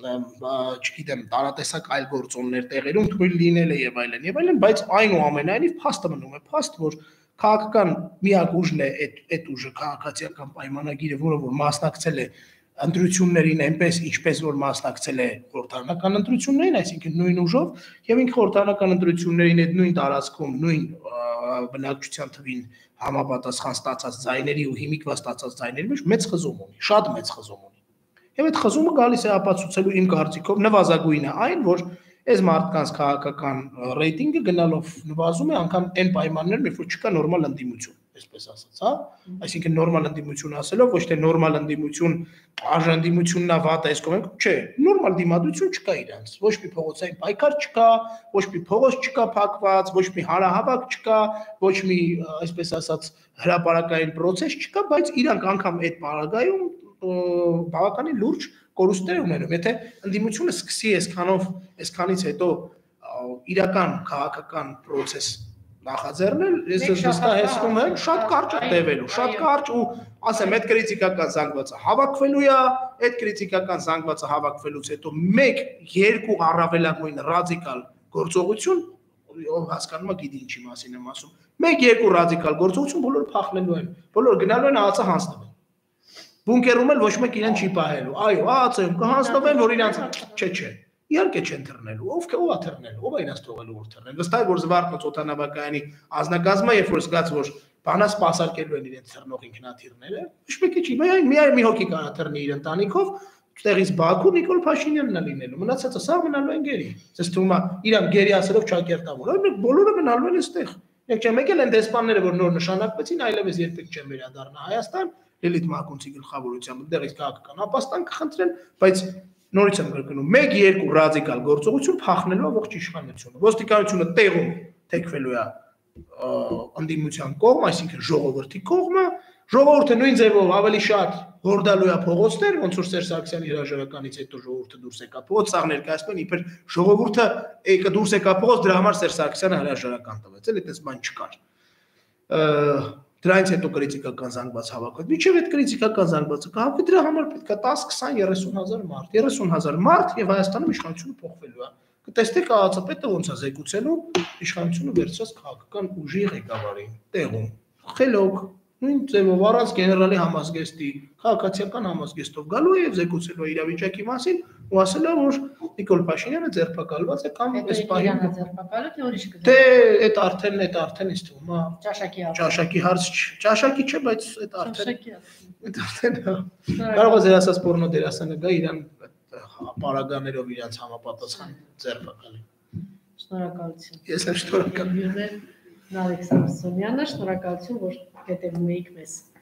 չգիտեմ, տարատեսակ այլ գործոններ տեղերում թույլ լինելը եւ այլն, բայց այնուամենայնիվ փաստը մնում է փաստ, որ քաղաքական միակ ուժն է այդ ուժը, քաղաքացիական պայմանագիրը, որը որ մասնակցել է ընտրություններին այնպես, ինչպես որ մասնակցել է խորհրդարանական ընտրություններին, այսինքն նույն ուժով, եւ ինքը խորհրդարանական ընտրություններին այդ նույն տարածքում, նույն բնակչության թվին համապատասխան ստացած ձայների ու հիմիկվա ստացած ձայների մեջ մեծ խզում ունի, շատ մեծ խզում ունի։ Եվ այդ խզումը գալիս է ապացուցելու իմ կարծիքով նվազագույնը այն, որ այս մարդկանց քաղաքական ռեյտինգը գնալով նվազում է անգամ այն պայմաններում, երբ որ չկա նորմալ ընդդիմություն, այսպես ասած, հա, այսինքն նորմալ ընդդիմություն ասելով, ոչ թե նորմալ ընդդիմություն, արժաննդիմությունն է վատ այս կողմը, չէ, նորմալ դիմադրություն չկա իրանց, ոչ մի փողոցային պայքար չկա, ոչ մի փողոց չկա փակված, ոչ մի հանրահավաք չկա, ոչ մի, այսպես ասած, հրապարակային process չկա, բայց իրանք անգամ այդ պարագայում բավականին լուրջ կորուստներ ունենում, եթե ընդդիմությունը սկսի այսքանից հետո իրական քաղաքական process նախաձեռնել, ես վստահեցնում եմ, շատ կարճ է տևելու, շատ կարճ ու ասեմ, այդ կրիտիկական զանգվածը հավաքվելու է, այդ կրիտիկական զանգվածը հավաքվելուց հետո 1-2 առավելագույն ռադիկալ գործողություն, ով հասկանում է գիտի ինչի մասին եմ ասում, 1-2 ռադիկալ գործողություն բոլորը փախնելու են, բոլորը գնալու են ԱԱՑ հանձնվել։ Բունկերում էլ ոչ մեկ իրեն չի պահելու, այո, ԱԱՑ-ում կհանձնվեն, որ իրանց չէ, իհարկե չեն թռնելու, ով է թռնելու, ով է իրենց թողելու որ թռնեն, վստահ է որ Զվարթնոց օդանավակայանի ազնագազմը, երբ որ զգաց, որ բանա սպասարկելու են իրենց թռնող ինքնաթիռները, ոչ մեկի չի, միայն մի հոգի կարա թռնի իր ընտանիքով, տեղից Բաքու Նիկոլ Փաշինյանն է լինելու, մնացածը սա մնալու են գերի, ցես թվում է իրան գերի ասելով ճակերտավոր, այլ բոլորը մնալու են այստեղ, մեկ էլ են դեսպանները, որ նոր նշանակվեցին, այլևս երբեք չեն վերադառնա Հայաստան, Լիլիթ Մակունցի գլխավորությամբ, դեռից քաղաքական ապաստան կխնդրեն, բայց նորից եմ կրկնում, 1-2 ռադիկալ գործողություն փախնելու ողջ իշխանությունը, ոստիկանությունը տեղում թեքվելու է ընդդիմության կողմ, այսինքն ժողովրդի կողմը, ժողովուրդը նույն ձևով ավելի շատ հորդալու է փողոցներ, ոնց որ Սերժ Սարգսյանի հրաժարականից հետո ժողովուրդը դուրս եկա փողոց, սաղ ներկայացնում են իբր ժողովուրդը դուրս եկա փողոց, դրա համար Սերժ Սարգսյանը հրաժարական տվեց, էլ այդպես բան չկար։ Դրանից հետո կրիտիկական զանգված հավաքվեց։ Միջև այդ կրիտիկական զանգվածը կհավաքի, դրա համար պետք է 10, 20, 30,000 մարդ, 30,000 մարդ եւ Հայաստանում իշխանությունը փոխվելու է։ Կտեսնեք ԱԱՑ-պետը ոնց է զեկուցելու իշխանությունը վերցրած քաղաքական ուժի ղեկավարին, տեղում, խելոք, Նույն ձևով առանց գեներալի համազգեստի, քաղաքացիական համազգեստով գալու է եւ զեկուցելու իրավիճակի մասին ու ասել է, որ Նիկոլ Փաշինյանը ձերբակալված է կամ այս պահին ձերբակալը թե ուրիշ կգա։ Դե այդ արդեն ինձ թվում է ճաշակի հարց չի։ Ճաշակի չէ, բայց այդ արդեն կարող է ձեր ասած պորնո դերասանը գա իրան պարագաներով իրանց համապատասխան ձերբակալի։ Շնորհակալություն։ Ես եմ շնորհակալ։ Նարեկ Սամսոնյանը, շնորհակալություն, որ հետևում եք մեզ։